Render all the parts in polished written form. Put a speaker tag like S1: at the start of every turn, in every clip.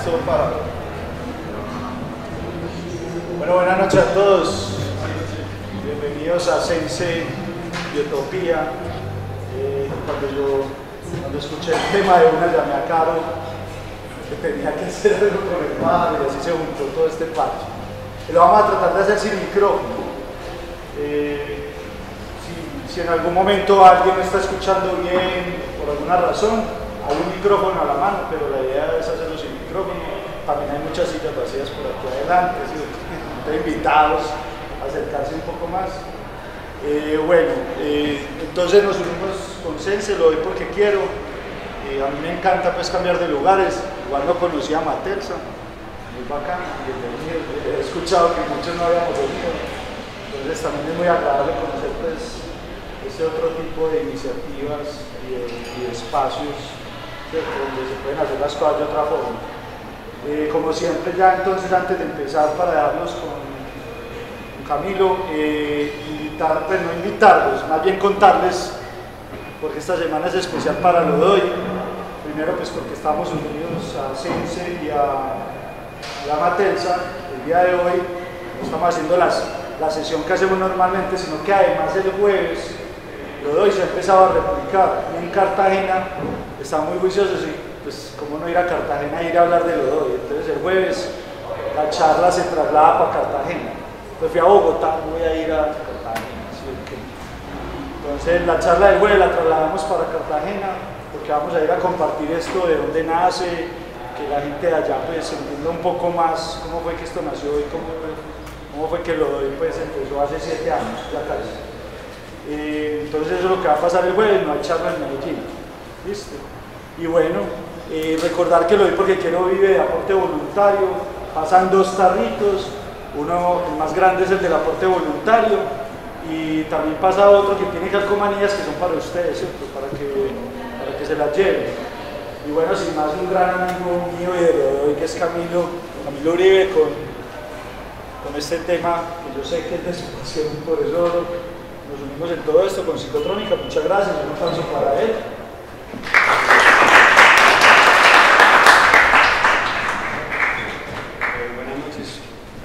S1: Esto para. Bueno, buenas noches a todos. Bienvenidos a Sense Biotopía. Cuando escuché el tema de una llamé a Caro que tenía que hacer algo con el padre y así se juntó todo este parche. Y lo vamos a tratar de hacer sin micrófono. Si en algún momento alguien me está escuchando bien por alguna razón, hay un micrófono a la mano, pero la idea es hacerlo sin micrófono. También hay muchas sillas vacías por aquí adelante, ¿sí? Invitados a acercarse un poco más. Entonces nos unimos con Sense, lo doy porque quiero. A mí me encanta pues cambiar de lugares. Igual no conocía a Matelsa, muy bacán, bienvenido. He escuchado que muchos no habíamos venido, entonces también es muy agradable conocer pues este otro tipo de iniciativas y de espacios, ¿cierto?, donde se pueden hacer las cosas de otra forma. Como siempre, ya entonces antes de empezar, para darlos con Camilo, no invitarlos, más bien contarles, porque esta semana es especial para Lodoy. Primero pues porque estamos unidos a Sense y a Matelsa. El día de hoy no estamos haciendo la sesión que hacemos normalmente, sino que además el jueves Lodoy se ha empezado a replicar. Y en Cartagena están muy juiciosos y pues cómo no ir a Cartagena, ir a hablar de Lodoy. Entonces el jueves la charla se traslada para Cartagena. Pues fui a Bogotá, voy a ir a Cartagena. ¿Sí? Entonces la charla del jueves la trasladamos para Cartagena, porque vamos a ir a compartir esto, de dónde nace, que la gente de allá pues entienda un poco más cómo fue que esto nació y cómo fue que Lodoy pues empezó hace 7 años, ya casi. Entonces eso es lo que va a pasar el jueves, no hay charla en Medellín. ¿Listo? Y bueno, recordar que Lodoy porque quiero vive de aporte voluntario. Pasan 2 tarritos, uno el más grande es el del aporte voluntario y también pasa otro que tiene calcomanías que son para ustedes, ¿cierto?, para que se las lleven. Y bueno, sin más, un gran amigo mío y de Lodoy, que es Camilo Uribe, con este tema que yo sé que es de su pasión, por eso nos unimos en todo esto con Psicotrónica. Muchas gracias, un aplauso para él.
S2: Buenas noches.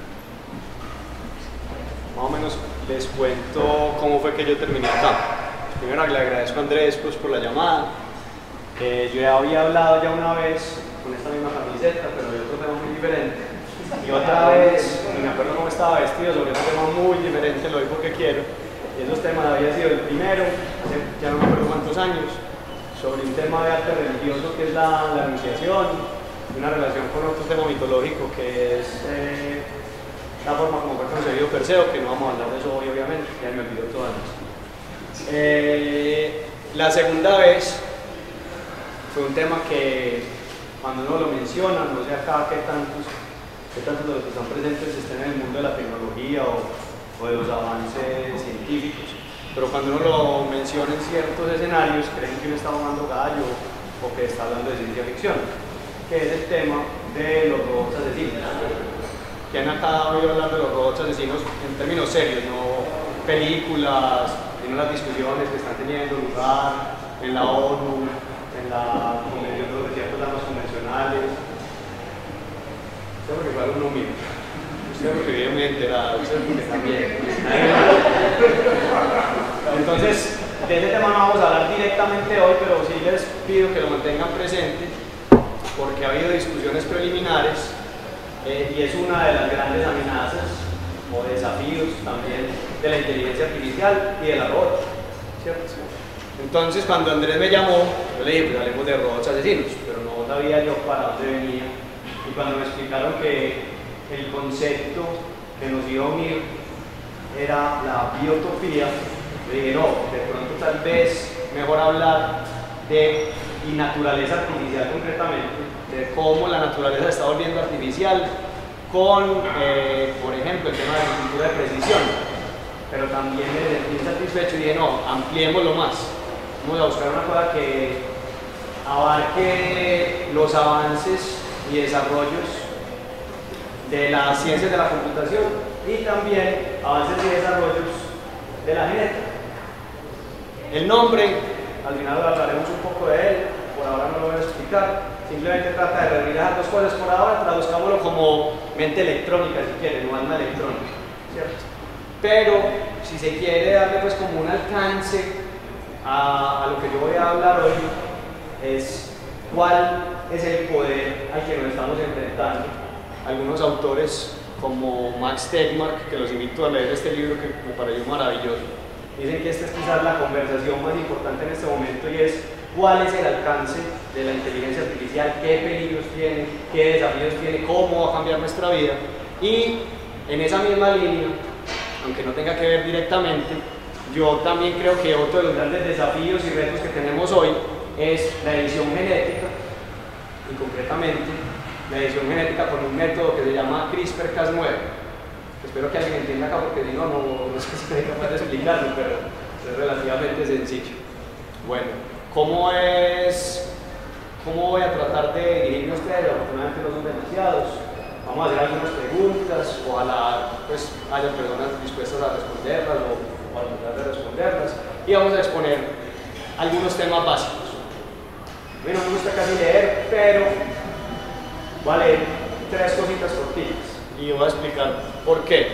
S2: Más o menos les cuento cómo fue que yo terminé acá. Primero le agradezco a Andrés pues, por la llamada. Yo ya había hablado ya una vez con esta misma camiseta, pero de otro tema muy diferente. Y otra vez, no me acuerdo cómo estaba vestido, sobre otro tema muy diferente, lo doy porque quiero. Y esos temas había sido el primero, hace ya no me acuerdo cuántos años, sobre un tema de arte religioso que es la anunciación, una relación con otro tema mitológico que es la forma como fue concebido Perseo, que no vamos a hablar de eso hoy obviamente, ya me olvidó todo antes. La segunda vez fue un tema que cuando uno lo menciona, no sé acá qué tantos de los que están presentes estén en el mundo de la tecnología o de los avances científicos, pero cuando uno lo menciona en ciertos escenarios creen que uno está tomando gallo o que está hablando de ciencia ficción, que es el tema de los robots asesinos. ¿Quién acá ha oído hablar de los robots asesinos en términos serios, no películas, sino las discusiones que están teniendo lugar en la ONU, en la Convención de los Desiertos de Armas Convencionales? Usted porque fue alumno mío. Usted porque vive muy enterado, usted porque también. Entonces, de ese tema no vamos a hablar directamente hoy, pero sí les pido que lo mantengan presente, porque ha habido discusiones preliminares y es una de las grandes amenazas o desafíos también de la inteligencia artificial y de la robótica, ¿cierto? Entonces, cuando Andrés me llamó, yo le dije, pues hablemos de robots asesinos, pero no sabía yo para dónde venía. Y cuando me explicaron que el concepto que nos iba a unir era la biotopía, le dije, no, de pronto tal vez mejor hablar de naturaleza artificial concretamente, de cómo la naturaleza se está volviendo artificial con, por ejemplo, el tema de la agricultura de precisión. Pero también me sentí satisfecho y dije, no, ampliémoslo más. Vamos a buscar una cosa que abarque los avances y desarrollos de las ciencias de la computación y también avances y desarrollos de la genética. El nombre, al final hablaremos un poco de él, por ahora no lo voy a explicar, simplemente trata de reunir esas dos cosas por ahora, traduzcámoslo como mente electrónica si quieren, o alma electrónica, ¿cierto? Pero si se quiere darle pues como un alcance a lo que yo voy a hablar hoy, es cuál es el poder al que nos estamos enfrentando. Algunos autores como Max Tegmark, que los invito a leer este libro que me pareció maravilloso, dicen que esta es quizás la conversación más importante en este momento, y es cuál es el alcance de la inteligencia artificial, qué peligros tiene, qué desafíos tiene, cómo va a cambiar nuestra vida. Y en esa misma línea, aunque no tenga que ver directamente, yo también creo que otro de los grandes desafíos y retos que tenemos hoy es la edición genética, y concretamente la edición genética con un método que se llama CRISPR-Cas9. Espero que alguien entienda acá, porque si no, no sé si soy capaz de explicarlo, pero es relativamente sencillo. Bueno, ¿cómo voy a tratar de dirigirme a ustedes? Afortunadamente no son demasiados. Vamos a hacer algunas preguntas, ojalá pues haya personas dispuestas a responderlas o a tratar de responderlas, y vamos a exponer algunos temas básicos. A mí no me gusta casi leer, pero voy a leer 3 cositas cortitas y voy a explicar por qué.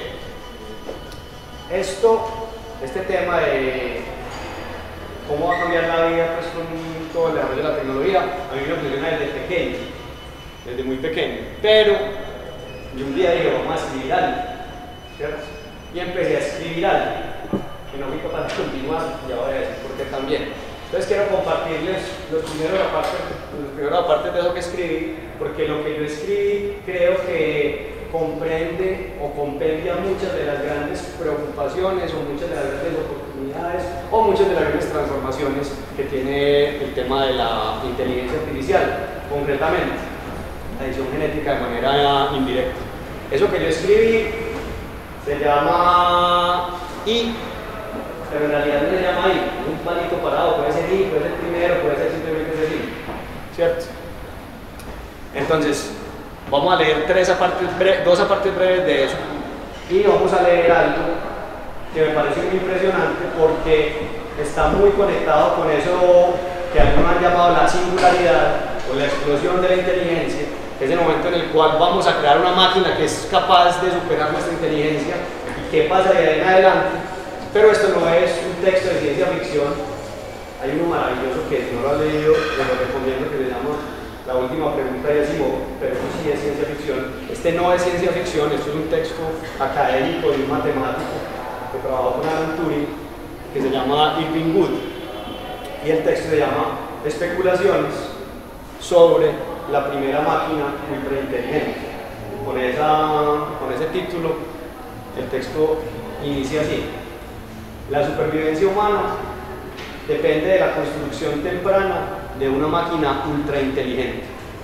S2: Este tema de cómo va a cambiar la vida pues, con todo el desarrollo de la tecnología, a mí me funciona desde pequeño, desde muy pequeño, pero yo un día dije, vamos a escribir algo, ¿cierto? Y empecé a escribir algo, que no fui capaz de continuar, ya voy a decir por qué también. Entonces quiero compartirles los primeros apartes de eso que escribí, porque lo que yo escribí creo que comprende o compendia muchas de las grandes preocupaciones o muchas de las grandes oportunidades o muchas de las grandes transformaciones que tiene el tema de la inteligencia artificial, concretamente la edición genética de manera indirecta. Eso que yo escribí se llama I, pero en realidad no se llama I, es un palito parado, puede ser I, puede ser primero, puede ser simplemente ser I, ¿cierto? Entonces, vamos a leer 2 apartes breves de eso, y vamos a leer algo que me parece muy impresionante porque está muy conectado con eso que algunos han llamado la singularidad o la explosión de la inteligencia, que es el momento en el cual vamos a crear una máquina que es capaz de superar nuestra inteligencia y qué pasa de ahí en adelante. Pero esto no es un texto de ciencia ficción. Hay uno maravilloso que si no lo has leído, te lo recomiendo, que se llama La última pregunta de Asimov, pero eso sí es ciencia ficción. Este no es ciencia ficción, esto es un texto académico de un matemático que trabajó con Alan Turing, que se llama Irving Wood, y el texto se llama Especulaciones sobre la primera máquina ultrainteligente. Con ese título, el texto inicia así: la supervivencia humana depende de la construcción temprana de una máquina ultrainteligente.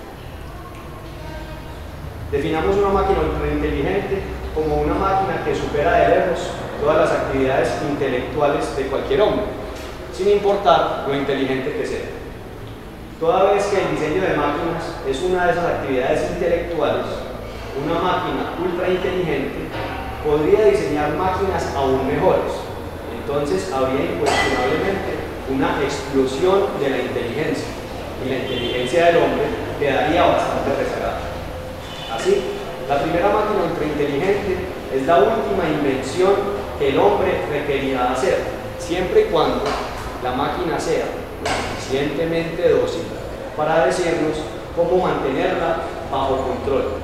S2: Definamos una máquina ultrainteligente como una máquina que supera de lejos todas las actividades intelectuales de cualquier hombre, sin importar lo inteligente que sea. Toda vez que el diseño de máquinas es una de esas actividades intelectuales, una máquina ultrainteligente podría diseñar máquinas aún mejores. Entonces habría incuestionablemente una explosión de la inteligencia, y la inteligencia del hombre quedaría bastante rezagada. Así, la primera máquina ultrainteligente es la última invención que el hombre requerirá hacer, siempre y cuando la máquina sea lo suficientemente dócil para decirnos cómo mantenerla bajo control.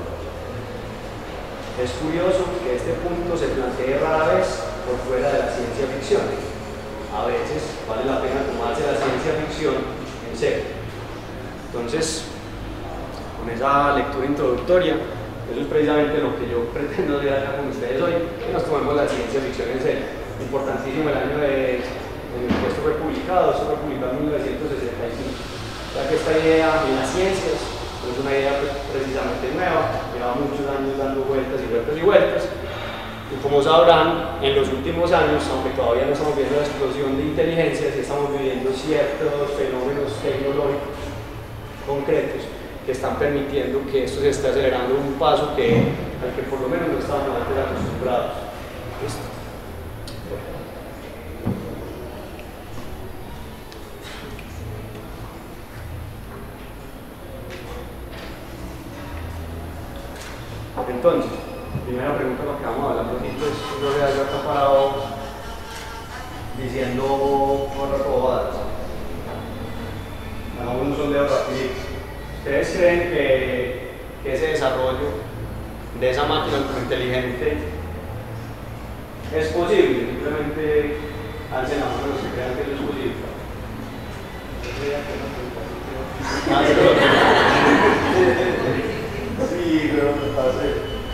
S2: Es curioso que este punto se plantee rara vez por fuera de la ciencia ficción. A veces vale la pena tomarse la ciencia ficción en serio. Entonces, con esa lectura introductoria, eso es precisamente lo que yo pretendo leer acá con ustedes hoy, que nos tomemos la ciencia ficción en serio. Importantísimo el año en el que esto fue publicado, esto fue publicado en 1965. Ya que esta idea en las ciencias no es una idea precisamente nueva, lleva muchos años dando vueltas y vueltas y vueltas. Y como sabrán, en los últimos años, aunque todavía no estamos viendo la explosión de inteligencia, sí estamos viviendo ciertos fenómenos tecnológicos concretos que están permitiendo que esto se esté acelerando un paso al que por lo menos no estábamos antes acostumbrados. ¿Listo? Entonces, primera pregunta para que vamos a hablar un poquito es yo voy a estar parado diciendo bobadas. Hagamos un sondeo rapidito. ¿Ustedes creen que ese desarrollo de esa máquina inteligente es posible? Simplemente alcen la mano los que crean que eso es posible.
S1: Sí, pero me pasé.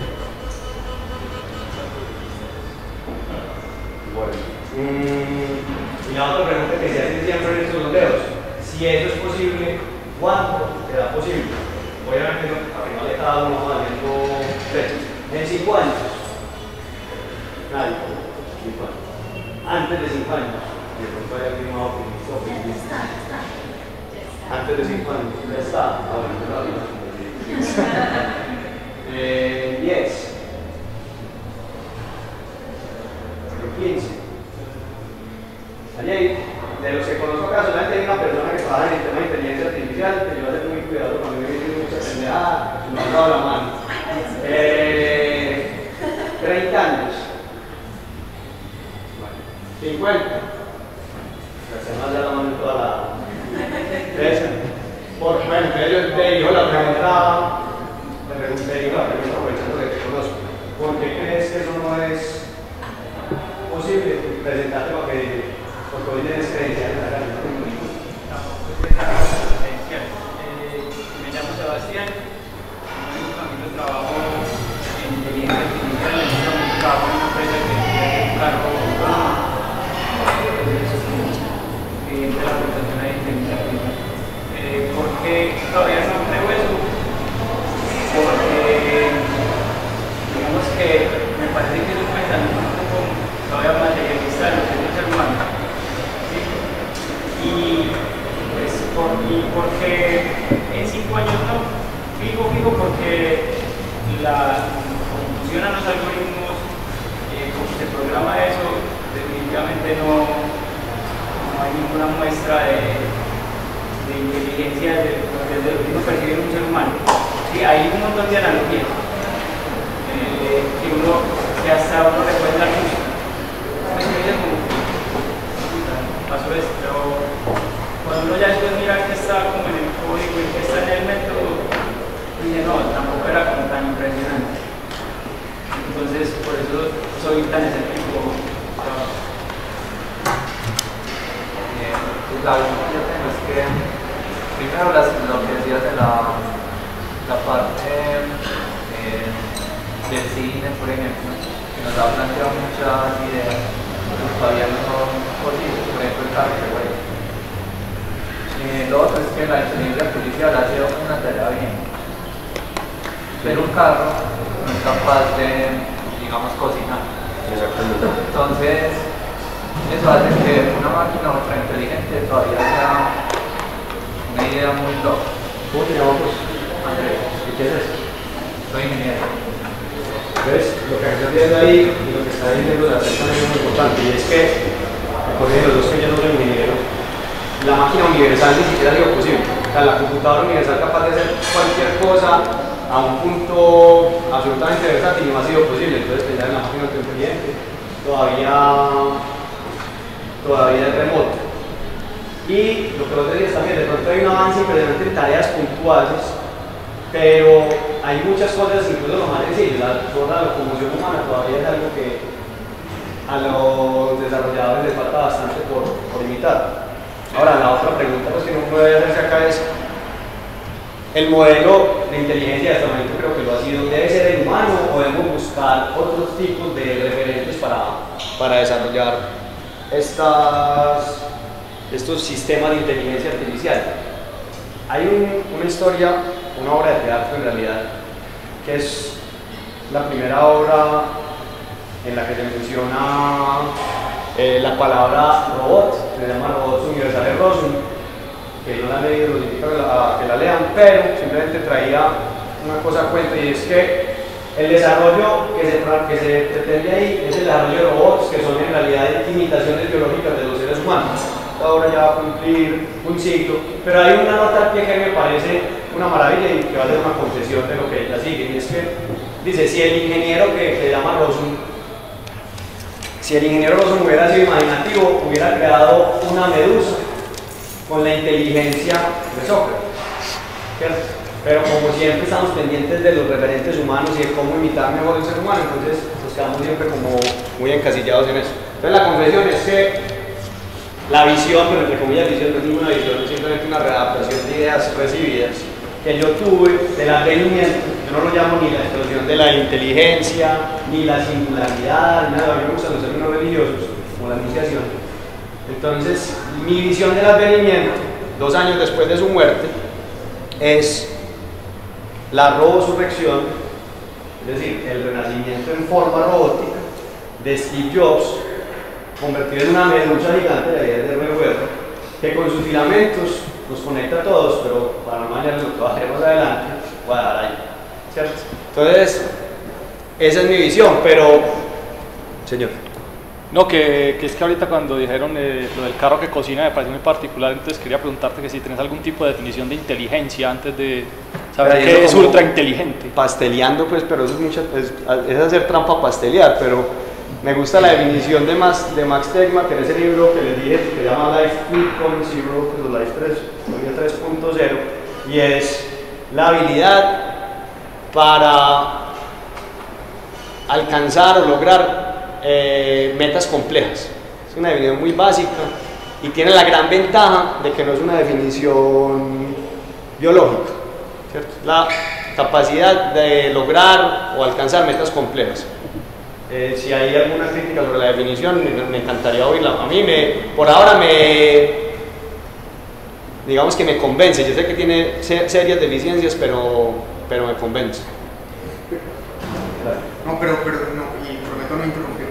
S2: Bueno. Y la otra pregunta que se hace siempre en estos sondeos, si eso es posible, ¿cuándo será posible? Obviamente no le cada uno haciendo fechas. En 5 años. Nadie. 5 años. Antes de 5 años. De pronto hay alguien más optimista. Antes de 5 años. Ya está. Ahora, no 10. 15. Allí, de los que conozco acá, solamente hay una persona que trabaja en el tema de inteligencia artificial, que yo voy a ser muy cuidado cuando me dicen mucha pendejada, me han dado la mano. 30 años. 50. Hacemos ya la mano en toda la. Bueno, yo te digo la pregunta, aprovechando que te conozco. ¿Por qué crees que eso no es posible? Presentarte para que. Porque hoy tienes credenciales acá.
S3: Me llamo Sebastián, yo trabajo en inteligencia artificial, trabajo en una empresa que tiene un cargo de la aplicación de inteligencia artificial. ¿Por qué todavía no creo eso? Porque digamos que me parece que es un pensamiento un poco todavía materialista de lo que es el ser humano. Y pues porque en 5 años no, fijo porque como funcionan los algoritmos, como se programa eso, definitivamente no hay ninguna muestra de inteligencia desde lo que uno percibe en un ser humano. Sí, hay un montón de analogías que hasta uno le puede dar gusto. Pasó esto, pero cuando uno ya después mira que está como en el código y que está en el método, dice no, tampoco era como tan impresionante. Entonces, por eso soy tan escéptico.
S4: La pregunta que yo tengo es que primero lo que decías de la parte del cine, por ejemplo, que nos ha planteado muchas ideas que todavía no son posibles, por ejemplo el carro de huella. Lo otro es que la inteligencia artificial ha sido una tarea bien, pero un carro no es capaz de, digamos, cocinar. Entonces, eso hace que una máquina ultra inteligente todavía sea una idea muy loca.
S2: ¿Cómo te llamamos?
S4: Andrés,
S2: ¿Y qué es eso?
S4: soy ingeniero.
S2: Entonces, lo que estás viendo ahí y lo que está diciendo la persona es muy importante, y es que, recordemos los dos que yo no soy ingeniero, la máquina universal ni siquiera ha sido posible. O sea, la computadora universal capaz de hacer cualquier cosa a un punto absolutamente versátil no ha sido posible. Entonces, pensar en la máquina inteligente todavía es remoto. Y lo que vos decías también, de pronto hay un avance impresionante en tareas puntuales, pero hay muchas cosas, incluso lo más sencillo, la locomoción humana todavía es algo que a los desarrolladores les falta bastante por imitar. Ahora, la otra pregunta pues, que uno puede hacerse acá es, el modelo de inteligencia de este momento creo que lo ha sido, ¿debe ser el humano o debemos buscar otros tipos de referentes para desarrollar estos sistemas de inteligencia artificial? Hay una historia, una obra de teatro en realidad, que es la primera obra en la que se menciona la palabra robot, se llama Robots Universales Rossum, que no la han leído, los invito a que la lean, pero simplemente traía una cosa a cuenta, y es que el desarrollo que se pretende ahí es el desarrollo de robots que son en realidad imitaciones biológicas de los seres humanos. Esta obra ya va a cumplir un siglo, pero hay una nota al pie que me parece una maravilla y que va a ser una concesión de lo que ella sigue. Y es que dice, si el ingeniero que llama Rossum, si el ingeniero Rossum hubiera sido imaginativo, hubiera creado una medusa con la inteligencia de Sócrates, ¿cierto? Pero como siempre estamos pendientes de los referentes humanos y de cómo imitar mejor el ser humano, entonces nos quedamos siempre como muy encasillados en eso. Entonces la confesión es que la visión, pero entre comillas visión no es ninguna visión, es simplemente una readaptación de ideas recibidas que yo tuve del advenimiento. Yo no lo llamo ni la explosión de la inteligencia, ni la singularidad, nada, a mí me gustan los términos religiosos, como la anunciación. Entonces, mi visión del advenimiento, 2 años después de su muerte, es la robosurrección, es decir, el renacimiento en forma robótica de Steve Jobs, convertido en una medusa gigante, la idea de recuerdo, que con sus filamentos nos conecta a todos, pero para no mañana lo trabajaremos adelante, voy a dar ahí, ¿cierto? Entonces, esa es mi visión, pero, señor.
S5: No, que es que ahorita cuando dijeron lo del carro que cocina me pareció muy particular, entonces quería preguntarte que si tenés algún tipo de definición de inteligencia antes de saber qué es ultra inteligente.
S2: Pasteleando, pues, pero eso es hacer trampa pastelear, pero me gusta la definición de Max Tegmark en ese libro que les dije, que se llama Life 3.0, pues, o Life 3.0, y es la habilidad para alcanzar o lograr metas complejas. Es una definición muy básica y tiene la gran ventaja de que no es una definición biológica, ¿cierto? La capacidad de lograr o alcanzar metas complejas. Si hay alguna crítica sobre la definición, me encantaría oírla. A mí por ahora digamos que me convence. Yo sé que tiene serias deficiencias, pero me convence.
S6: No, pero no, y prometo no interrumpir.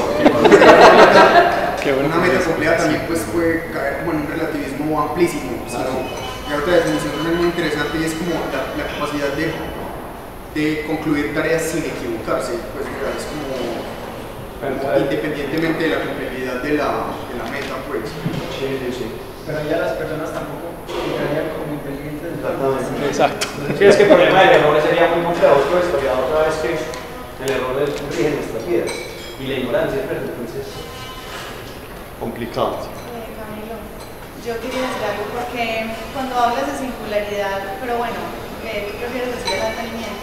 S5: Qué bueno.
S6: Una meta compleja también pues, puede caer como en un relativismo amplísimo, sino y otra definición también muy interesante y es como la capacidad de concluir tareas sin equivocarse, pues es como independientemente de la complejidad de la meta, pues.
S2: Sí.
S3: Pero ya las personas tampoco entrarían como inteligentes.
S2: Exactamente.
S5: Exacto.
S2: Sí, es que el problema del error sería muy complejo, pues, ya otra vez que el error es un origen de nuestras vidas y la ignorancia, pero entonces complicado.
S7: Camilo, yo quería decir algo porque cuando hablas de singularidad, pero bueno, tú prefieres decir el advenimiento,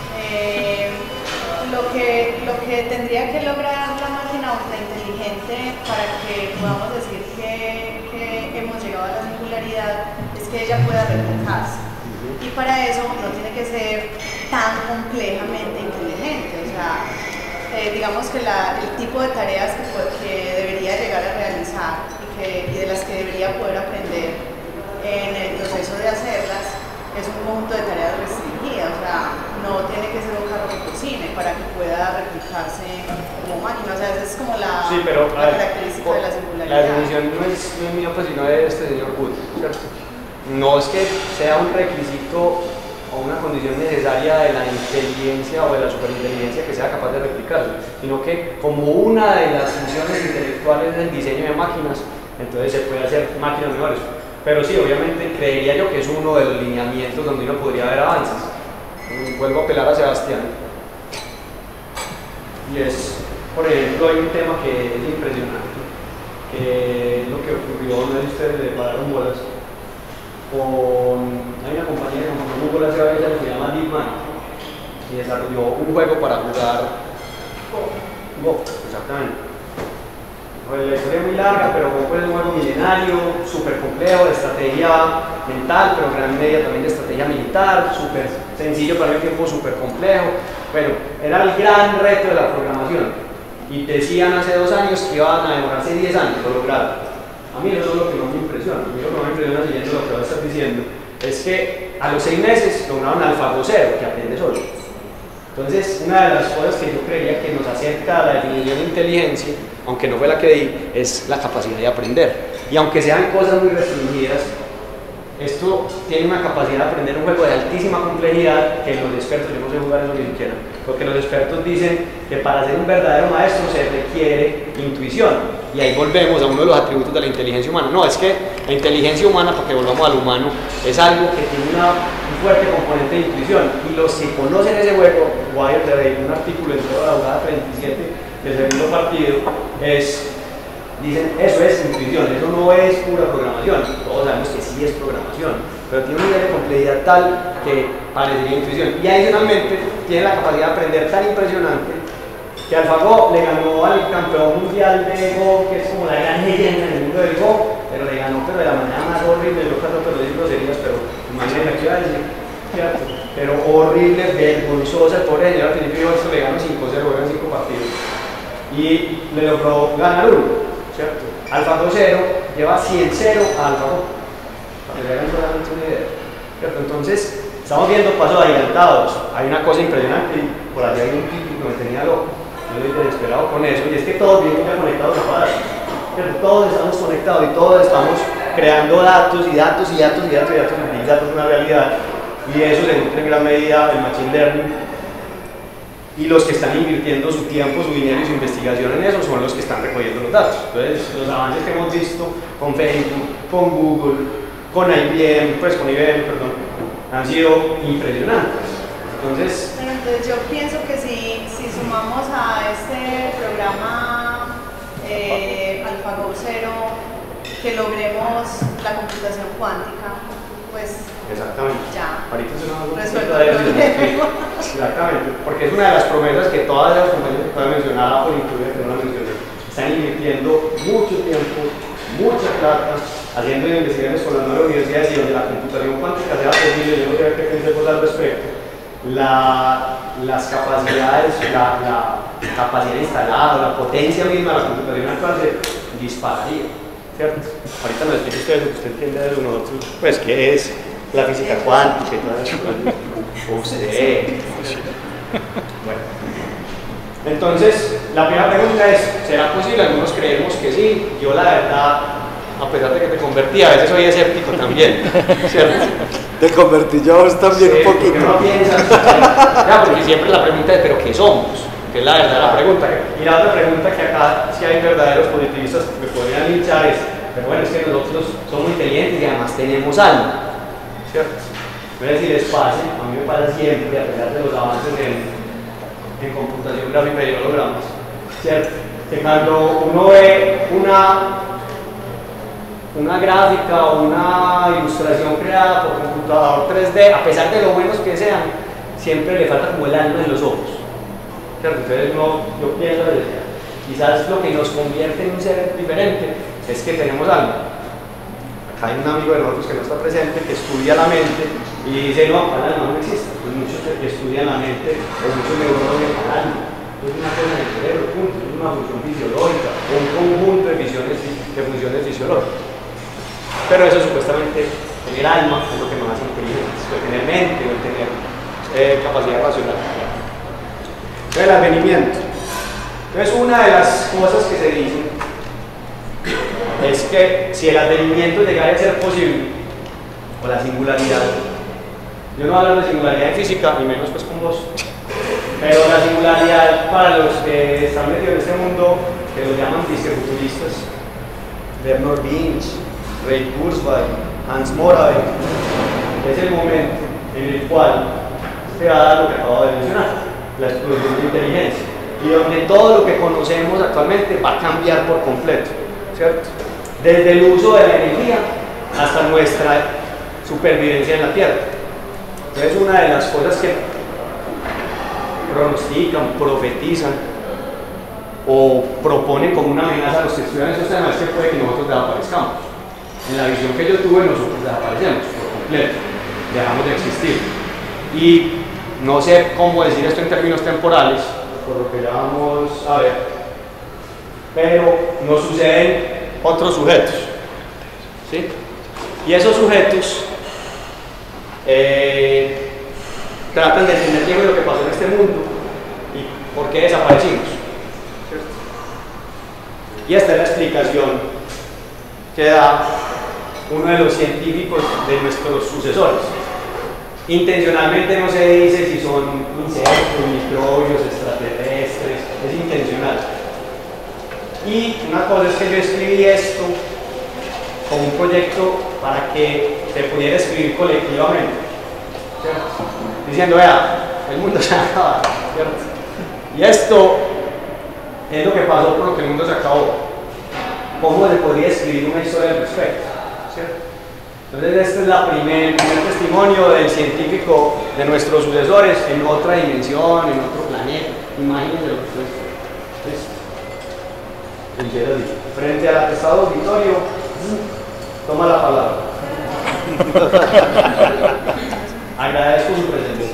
S7: lo que tendría que lograr la máquina ultra inteligente para que podamos decir que hemos llegado a la singularidad es que ella pueda reflejarse. Y para eso no tiene que ser tan complejamente inteligente, o sea, digamos que el tipo de tareas que debería llegar a realizar y de las que debería poder aprender en el proceso de hacerlas es un conjunto de tareas restringidas, o sea, no tiene que ser un carro que cocine para que pueda replicarse como máquina, o sea, esa es como la característica de la singularidad.
S2: La definición no es mía, pues, sino de este señor Wood, ¿cierto? No es que sea un requisito o una condición necesaria de la inteligencia o de la superinteligencia que sea capaz de replicarlo, sino que como una de las funciones intelectuales del diseño de máquinas, entonces se puede hacer máquinas mejores. Pero sí, obviamente creería yo que es uno de los lineamientos donde uno podría ver avances. Vuelvo a apelar a Sebastián. Y es, por ejemplo, hay un tema que es impresionante, que es lo que ocurrió, no sé si ustedes le pararon bolas, hay una compañía que compró Google hace varios años que se llama DeepMind y desarrolló un juego para jugar Go, exactamente. La historia es muy larga, pero Go es un juego milenario, súper complejo, de estrategia mental, pero en gran medida también de estrategia militar, súper sencillo, pero al mismo tiempo súper complejo. Bueno, era el gran reto de la programación y decían hace 2 años que iban a demorarse 10 años, lo lograron. A mí eso es lo que más me impresiona. A mí lo que más me impresiona, siguiendo lo que vas a estar diciendo, es que a los 6 meses lograron AlphaGo 0, que aprende solo. Entonces, una de las cosas que yo creía que nos acerca a la definición de inteligencia, aunque no fue la que di, es la capacidad de aprender. Y aunque sean cosas muy restringidas, esto tiene una capacidad de aprender un juego de altísima complejidad que los expertos, yo no sé jugar eso ni siquiera, porque los expertos dicen que para ser un verdadero maestro se requiere intuición. y ahí volvemos a uno de los atributos de la inteligencia humana. No, es que la inteligencia humana, para que volvamos al humano, es algo que tiene un fuerte componente de intuición, y los que conocen ese juego, Wire de un artículo en toda la jugada 37 del segundo partido, dicen, eso es intuición, eso no es pura programación. Todos sabemos que sí es programación, pero tiene un nivel de complejidad tal que parecería intuición. Y adicionalmente tiene la capacidad de aprender tan impresionante que AlphaGo le ganó al campeón mundial de Go, que es como la gran leyenda en el mundo del Go, pero le ganó de la manera más horrible. Yo creo que lo digo groserías, pero imagínate que iba a decir, ¿cierto? Pero horrible, vergonzosa, el pobre señor al principio le ganó 5-0, eran 5 partidos, y le logró ganar uno, ¿cierto? AlphaGo 0 lleva 100-0 a AlphaGo, para que le hagan solamente una idea, ¿cierto? Entonces, estamos viendo pasos adelantados. Hay una cosa impresionante, y por allá hay un tipo que me tenía loco, yo estoy desesperado con eso, y es que todos vienen ya conectados a Padawan, ¿cierto? Todos estamos conectados y todos estamos creando datos y datos y datos y datos y datos, y datos es una realidad, y eso se nutre en gran medida el machine learning, y los que están invirtiendo su tiempo, su dinero y su investigación en eso son los que están recogiendo los datos. Entonces, los avances que hemos visto con Facebook, con Google, con IBM, perdón, han sido impresionantes. Entonces,
S7: yo pienso que si sumamos a este programa AlphaGo 0, que logremos la computación cuántica, pues
S2: exactamente.
S7: Ya.
S2: Ahorita es una
S7: resuelto el problema.
S2: Exactamente, porque es una de las promesas que todas las compañías que pueden mencionar, Apple incluye, que no la mencioné, están invirtiendo mucho tiempo, mucha plata, haciendo investigaciones con las nuevas universidades, y donde la computación cuántica sea posible. Yo no sé qué pensemos al respecto. Las capacidades, la capacidad instalada, la potencia misma de la computación actual se dispararía, ¿cierto? Ahorita nos explica usted lo que usted entiende de nosotros, pues qué es la física cuántica y todas esas cosas. Bueno. Entonces, la primera pregunta es, ¿será posible? Algunos creemos que sí. Yo la verdad, a pesar de que te convertí, a veces soy escéptico también, ¿cierto?
S1: Te convertí yo también
S2: Sí,
S1: un poquito.
S2: porque no piensas, ya, porque siempre la pregunta es, ¿pero qué somos? Que es la verdadera pregunta. Y la otra pregunta, que acá sí hay verdaderos positivistas que me podrían linchar, es, pero bueno, es que nosotros somos inteligentes y además tenemos alma, ¿cierto? No es decir, es fácil, a mí me pasa siempre, a pesar de los avances en computación gráfica y hologramas, ¿cierto? Que cuando uno ve una gráfica o una ilustración creada por computador 3D, a pesar de lo buenos que sean, siempre le falta como el alma en los ojos, ¿cierto? Entonces yo pienso, quizás lo que nos convierte en un ser diferente es que tenemos alma. Acá hay un amigo de nosotros que no está presente, que estudia la mente y dice, no, el alma no existe. Pues muchos que estudian la mente, o muchos neurólogos del alma, es una cosa en el cerebro, punto, es una función fisiológica, o un conjunto de funciones fisiológicas. Pero eso supuestamente, tener alma es lo que nos hace inteligentes, o tener mente, o tener capacidad racional. El advenimiento. Entonces, una de las cosas que se dicen es que si el advenimiento llegara a ser posible, o la singularidad, yo no hablo de singularidad en física, ni menos pues con vos, pero la singularidad para los que están metidos en este mundo, que lo llaman disquefuturistas, Bernard Winch, Ray Kurzweil, Hans Moravec, es el momento en el cual se va a dar lo que acabo de mencionar, la explosión de inteligencia, y donde todo lo que conocemos actualmente va a cambiar por completo, ¿cierto? Desde el uso de la energía hasta nuestra supervivencia en la Tierra. Entonces, una de las cosas que pronostican, profetizan o proponen como una amenaza a los que estudian esos temas es que puede que nosotros desaparezcamos. En la visión que yo tuve, nosotros desaparecemos por completo, dejamos de existir. Y no sé cómo decir esto en términos temporales, por lo que ya vamos a ver, pero nos suceden otros sujetos, ¿sí? Y esos sujetos tratan de entender bien lo que pasó en este mundo y por qué desaparecimos, ¿cierto? Y esta es la explicación que da uno de los científicos de nuestros sucesores. Intencionalmente no se dice si son insectos, microbios, extraterrestres, es intencional. Y una cosa es que yo escribí esto como un proyecto para que se pudiera escribir colectivamente, ¿cierto? Diciendo, vea, el mundo se acaba, ¿cierto? Y esto es lo que pasó por lo que el mundo se acabó. ¿Cómo se podría escribir una historia al respecto? ¿Cierto? Entonces este es el primer testimonio del científico de nuestros sucesores en otra dimensión, en otro planeta. Imagínense lo que es. Frente al atestado auditorio, toma la palabra. Agradezco su presencia.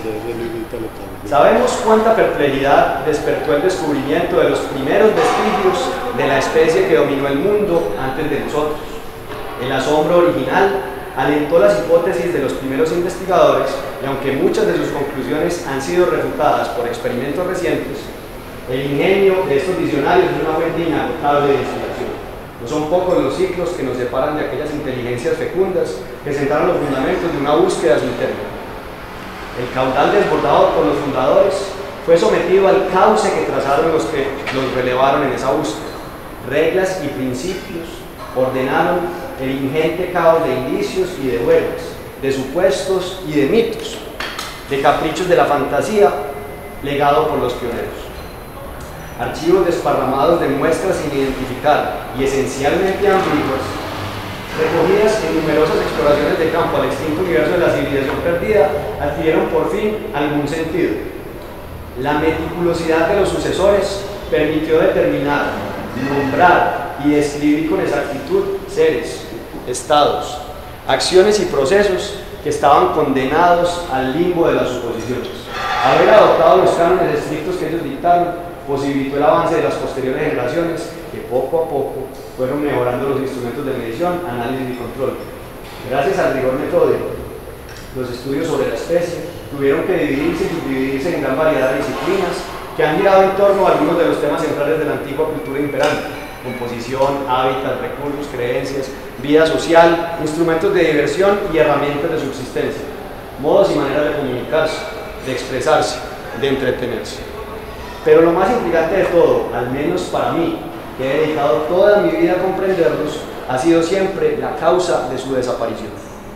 S2: Sabemos cuánta perplejidad despertó el descubrimiento de los primeros vestigios de la especie que dominó el mundo antes de nosotros. El asombro original alentó las hipótesis de los primeros investigadores y aunque muchas de sus conclusiones han sido refutadas por experimentos recientes, el ingenio de estos visionarios es una fuente inagotable de inspiración. No son pocos los ciclos que nos separan de aquellas inteligencias fecundas que sentaron los fundamentos de una búsqueda sin término. El caudal desbordado por los fundadores fue sometido al cauce que trazaron los que los relevaron en esa búsqueda. Reglas y principios ordenaron el ingente caos de indicios y de huellas, de supuestos y de mitos, de caprichos de la fantasía, legado por los pioneros. Archivos desparramados de muestras sin identificar y esencialmente ambiguas, recogidas en numerosas exploraciones de campo al extinto universo de la civilización perdida, adquirieron por fin algún sentido. La meticulosidad de los sucesores permitió determinar, nombrar y describir con exactitud seres, estados, acciones y procesos que estaban condenados al limbo de las suposiciones. Haber adoptado los cánones estrictos que ellos dictaron posibilitó el avance de las posteriores generaciones que poco a poco fueron mejorando los instrumentos de medición, análisis y control. Gracias al rigor metódico, los estudios sobre la especie tuvieron que dividirse y subdividirse en gran variedad de disciplinas que han girado en torno a algunos de los temas centrales de la antigua cultura imperante: composición, hábitat, recursos, creencias, vida social, instrumentos de diversión y herramientas de subsistencia, modos y maneras de comunicarse, de expresarse, de entretenerse. Pero lo más intrigante de todo, al menos para mí, que he dedicado toda mi vida a comprenderlos, ha sido siempre la causa de su desaparición.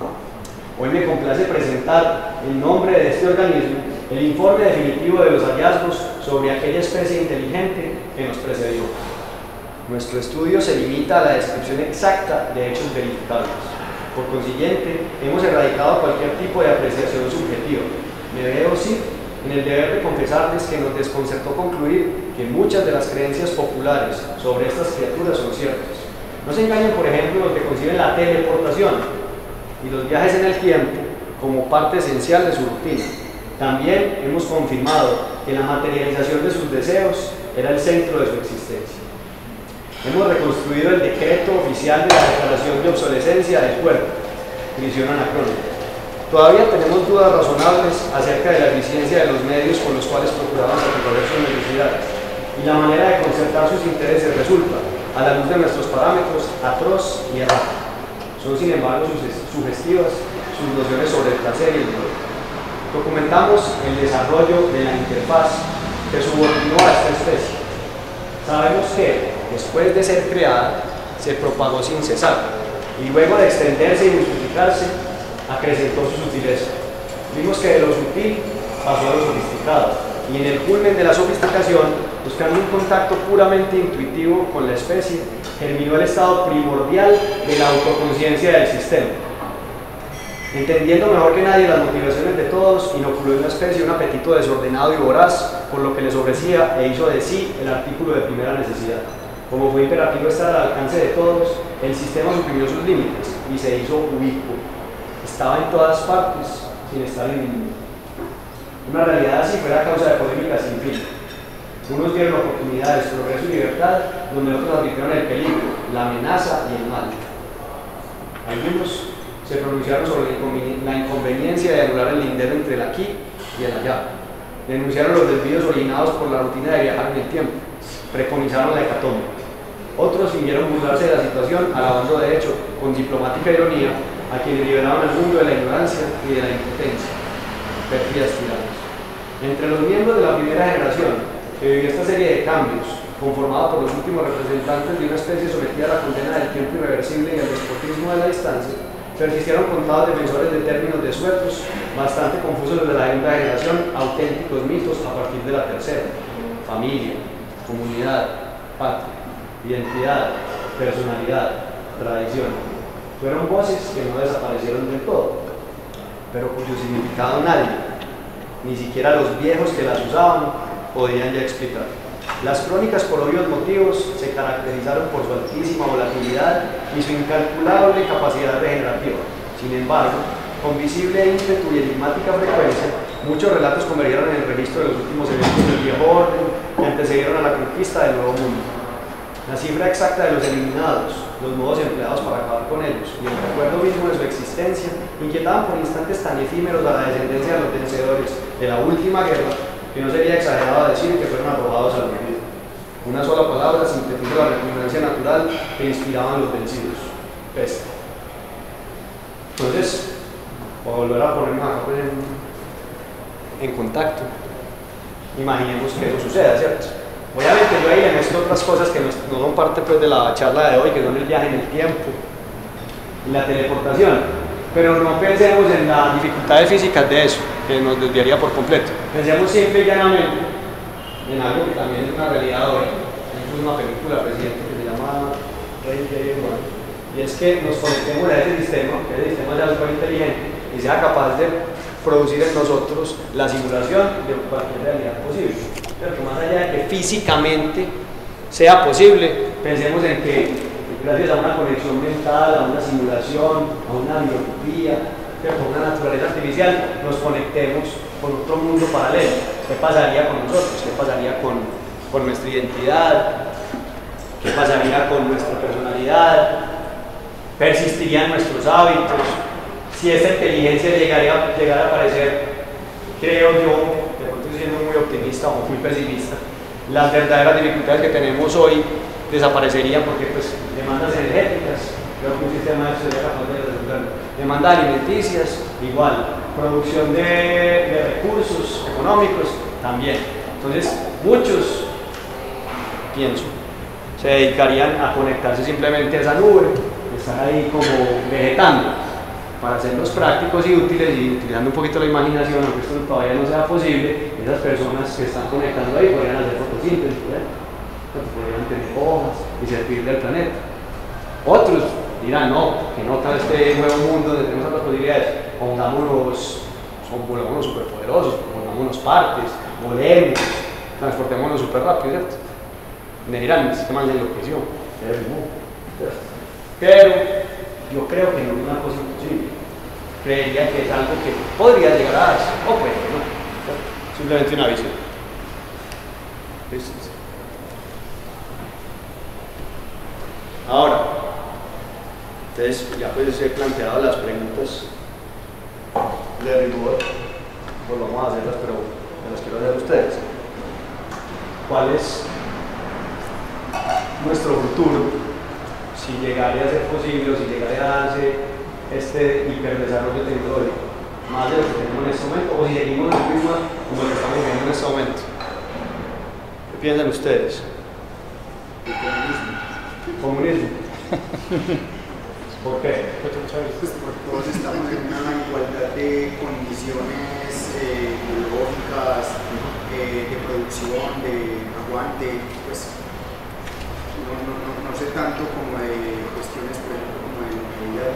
S2: Hoy me complace presentar, en nombre de este organismo, el informe definitivo de los hallazgos sobre aquella especie inteligente que nos precedió. Nuestro estudio se limita a la descripción exacta de hechos verificables. Por consiguiente, hemos erradicado cualquier tipo de apreciación subjetiva. Me veo, sí, en el deber de confesarles que nos desconcertó concluir que muchas de las creencias populares sobre estas criaturas son ciertas. No se engañen, por ejemplo, los que conciben la teleportación y los viajes en el tiempo como parte esencial de su rutina. También hemos confirmado que la materialización de sus deseos era el centro de su existencia. Hemos reconstruido el decreto oficial de la declaración de obsolescencia del cuerpo, prisión anacrónica. Todavía tenemos dudas razonables acerca de la eficiencia de los medios con los cuales procuraban satisfacer sus necesidades, y la manera de concertar sus intereses resulta, a la luz de nuestros parámetros, atroz y errática. Son, sin embargo, sugestivas sus nociones sobre el placer y el dolor. Documentamos el desarrollo de la interfaz que subordinó a esta especie. Sabemos que, después de ser creada, se propagó sin cesar, y luego de extenderse y multiplicarse, acrecentó su sutileza. Vimos que de lo sutil pasó a lo sofisticado, y en el culmen de la sofisticación, buscando un contacto puramente intuitivo con la especie, germinó el estado primordial de la autoconciencia del sistema. Entendiendo mejor que nadie las motivaciones de todos, inoculó en la especie un apetito desordenado y voraz, por lo que les ofrecía e hizo de sí el artículo de primera necesidad. Como fue imperativo estar al alcance de todos, el sistema suprimió sus límites y se hizo ubicuo. Estaba en todas partes, sin estar en ninguna. Una realidad así fue la causa de polémicas sin fin. Unos dieron oportunidades, progreso y libertad, donde otros advirtieron el peligro, la amenaza y el mal. Algunos se pronunciaron sobre la inconveniencia de anular el lindero entre el aquí y el allá. Denunciaron los desvíos originados por la rutina de viajar en el tiempo. Preconizaron la hecatombe. Otros fingieron burlarse de la situación, alabando de hecho, con diplomática ironía, a quienes liberaban al mundo de la ignorancia y de la impotencia. Pérfidas tiranos. Entre los miembros de la primera generación, que vivió esta serie de cambios, conformada por los últimos representantes de una especie sometida a la condena del tiempo irreversible y al despotismo de la distancia, persistieron contados defensores de términos desuetos, bastante confusos desde la segunda generación, auténticos mitos a partir de la tercera: familia, comunidad, patria, identidad, personalidad, tradición. Fueron voces que no desaparecieron del todo, pero cuyo significado nadie, ni siquiera los viejos que las usaban, podían ya explicar. Las crónicas, por obvios motivos, se caracterizaron por su altísima volatilidad y su incalculable capacidad regenerativa. Sin embargo, con visible ímpetu y enigmática frecuencia, muchos relatos convergieron en el registro de los últimos eventos del viejo orden que antecedieron a la conquista del Nuevo Mundo. La cifra exacta de los eliminados, los modos empleados para acabar con ellos y el recuerdo mismo de su existencia inquietaban por instantes tan efímeros a la descendencia de los vencedores de la última guerra que no sería exagerado decir que fueron arrojados al olvido. Una sola palabra sintetiza la repugnancia natural que inspiraban los vencidos: peste. Entonces, para volver a ponernos acá pues, en contacto, imaginemos que eso suceda, ¿cierto? Obviamente yo ahí le mezclo otras cosas que no son parte pues, de la charla de hoy, que son el viaje en el tiempo y la teleportación, pero no pensemos en las dificultades físicas de eso, que nos desviaría por completo. Pensemos simple y llanamente en algo que también es una realidad hoy. Hay una película reciente que se llama Ready Player One, y es que nos conectemos a ese sistema, que ese sistema sea súper inteligente y sea capaz de producir en nosotros la simulación de cualquier realidad posible. Pero que más allá de que físicamente sea posible, pensemos en que gracias a una conexión mental, a una simulación, a una biología, con una naturaleza artificial, nos conectemos con otro mundo paralelo. ¿Qué pasaría con nosotros? ¿Qué pasaría con nuestra identidad? ¿Qué pasaría con nuestra personalidad? ¿Persistirían nuestros hábitos? Si esa inteligencia llegara a aparecer, creo yo, de pronto estoy siendo muy optimista o muy pesimista, las verdaderas dificultades que tenemos hoy desaparecerían porque pues demandas energéticas, creo que un sistema de eso sería capaz de resolverlo. Demandas alimenticias, igual. Producción de recursos económicos, también. Entonces, muchos, pienso, se dedicarían a conectarse simplemente a esa nube, estar ahí como vegetando, para hacerlos prácticos y útiles y utilizando un poquito la imaginación, aunque esto todavía no sea posible. Esas personas que están conectando ahí podrían hacer fotosíntesis, podrían tener hojas y servirle al planeta. Otros dirán, no, que no está este nuevo mundo donde tenemos otras posibilidades, pongámonos superpoderosos, pongámonos partes, volemos, transportémonos súper rápido, ¿cierto? Me dirán, este man ya enloqueció, pero yo creo que no es una cosa imposible. Creería que es algo que podría llegar a darse, o puede que no, simplemente una visión. ¿Listo? Ahora, entonces ya pues he planteado las preguntas de rigor, pues vamos a hacerlas, pero me las quiero hacer a ustedes. ¿Cuál es nuestro futuro? Si llegaría a ser posible o si llegaría a darse este hiperdesarrollo tecnológico, más de lo que tenemos en este momento, o si seguimos en el mismo como lo que estamos viviendo en este momento. ¿Qué piensan ustedes? El comunismo. ¿Por qué?
S6: Pues porque todos estamos en una igualdad de condiciones biológicas, de producción, de aguante, pues no sé tanto como de cuestiones, por ejemplo, como de movilidad.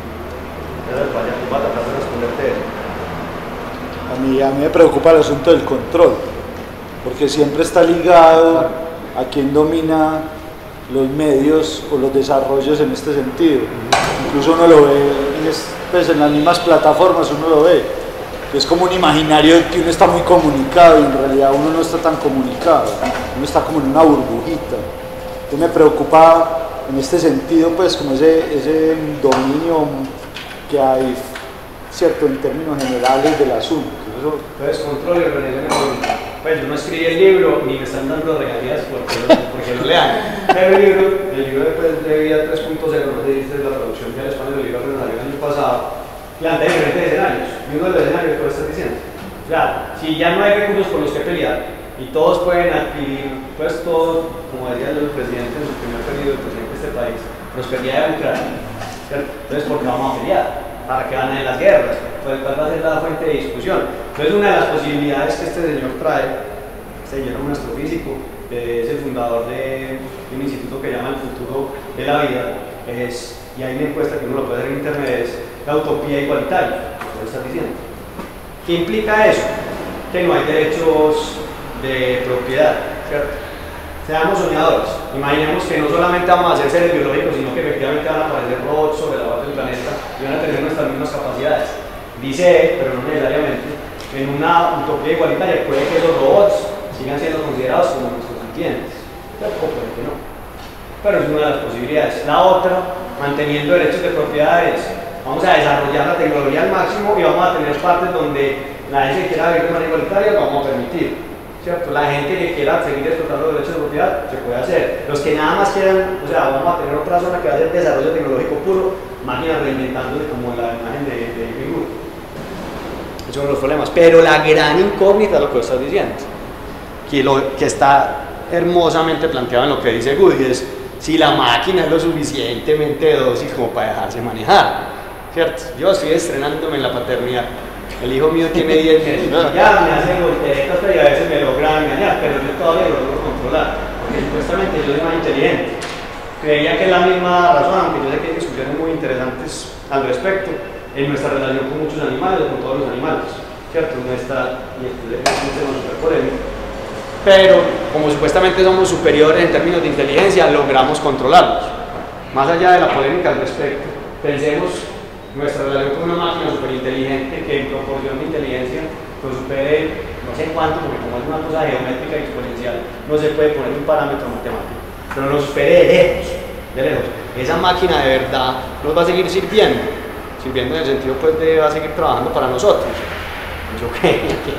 S1: A mí me preocupa el asunto del control, porque siempre está ligado a quién domina los medios o los desarrollos en este sentido. Incluso uno lo ve pues en las mismas plataformas, uno lo ve, que es como un imaginario de que uno está muy comunicado y en realidad uno no está tan comunicado, uno está como en una burbujita. Entonces me preocupa en este sentido pues como ese dominio que hay, cierto, en términos generales del asunto.
S2: Entonces control y organización económica. Pues yo no escribí el libro ni me están dando regalías porque lo lean. Pero el libro de Vida 3.0, no sé si es la traducción ya al español del libro que nos salió el año pasado, plantea diferentes escenarios. Y uno de los escenarios que tú estás diciendo. Claro, si ya no hay recursos por los que pelear y todos pueden adquirir, pues todos, como decía el presidente en su primer periodo, el presidente de este país, prosperidad democrática, ¿cierto? Entonces, ¿por qué vamos a pelear? ¿Para qué van en las guerras? Pues, ¿cuál va a ser la fuente de discusión? Entonces, una de las posibilidades que este señor trae, este señor es un astrofísico, es el fundador de un instituto que llama El Futuro de la Vida, y hay una encuesta que uno lo puede hacer en internet, es la utopía igualitaria, lo está diciendo. ¿Qué implica eso? Que no hay derechos de propiedad, ¿cierto? Seamos soñadores, imaginemos que no solamente vamos a ser seres biológicos, sino que efectivamente van a aparecer robots sobre la base del planeta y van a tener nuestras mismas capacidades. Dice él, pero no necesariamente, en una utopía igualitaria puede que esos robots sigan siendo considerados como nuestros sentientes, ¿cierto? O puede que no, pero es una de las posibilidades. La otra, manteniendo derechos de propiedades, vamos a desarrollar la tecnología al máximo y vamos a tener partes donde la gente que quiera vivir de manera igualitaria lo vamos a permitir, ¿cierto? La gente que quiera seguir explotando los derechos de propiedad se puede hacer. Los que nada más quieran, o sea, vamos a tener otra zona que va a ser desarrollo tecnológico puro, máquinas reinventándose como la imagen de Bill. Esos son los problemas. Pero la gran incógnita es lo que estás diciendo, que está hermosamente planteado en lo que dice Goody, es si la máquina es lo suficientemente dócil como para dejarse manejar, ¿cierto? Yo estoy estrenándome en la paternidad. El hijo mío tiene 10 meses, ya me hace volteretas, pero a veces me logra engañar, pero yo todavía lo logro controlar, porque supuestamente yo soy más inteligente. Creía que es la misma razón, aunque yo sé que hay discusiones muy interesantes al respecto, en nuestra relación con muchos animales, con todos los animales, ¿cierto? Y este es un tema súper polémico. Pero, como supuestamente somos superiores en términos de inteligencia, logramos controlarlos. Más allá de la polémica al respecto, pensemos nuestra relación con una máquina súper inteligente que en proporción de inteligencia nos supere no sé cuánto, porque como es una cosa geométrica y exponencial, no se puede poner un parámetro matemático, pero nos supere de lejos. Esa máquina de verdad nos va a seguir sirviendo en el sentido pues de va a seguir trabajando para nosotros. Yo creo que...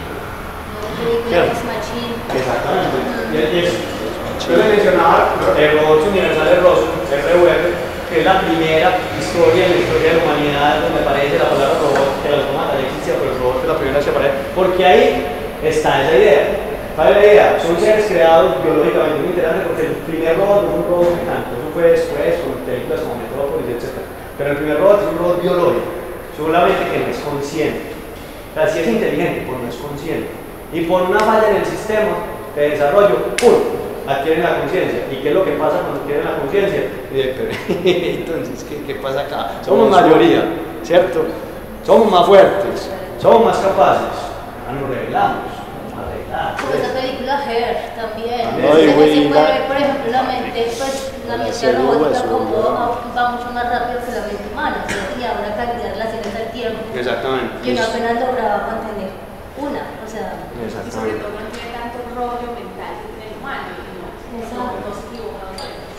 S2: Exactamente. Yo le mencionaba el robot universal de Roswell, RUR, que es la primera historia en la historia de la humanidad donde aparece la palabra robot, que la automata ya existía, pero el robot es la primera vez que aparece, porque ahí está esa idea. ¿Cuál es la idea? Son seres creados biológicamente, muy interesante, porque el primer robot no es un robot mecánico, eso fue después con películas como Metrópolis, etc. Pero el primer robot es un robot biológico, solamente que no es consciente. O sea, sí es inteligente, pero no es consciente. Y por una falla en el sistema de desarrollo, ¡pum!, adquieren la conciencia. ¿Y qué es lo que pasa cuando adquieren la conciencia? Entonces, ¿qué pasa acá? Somos mayoría, ¿cierto? Somos más fuertes, somos más capaces. Nos revelamos, arreglar.
S8: Como esa película Her también.
S1: Ay, güey,
S8: se puede ver, por ejemplo, la mente, pues la mente robótica como va mucho más rápido que la mente humana, ¿cierto? Y a una cantidad de relaciones al tiempo.
S2: Exactamente.
S8: Y uno apenas lograba mantener una, o sea.
S7: Y sobre todo no tiene tanto rollo mental entre el humano, no se equivoca.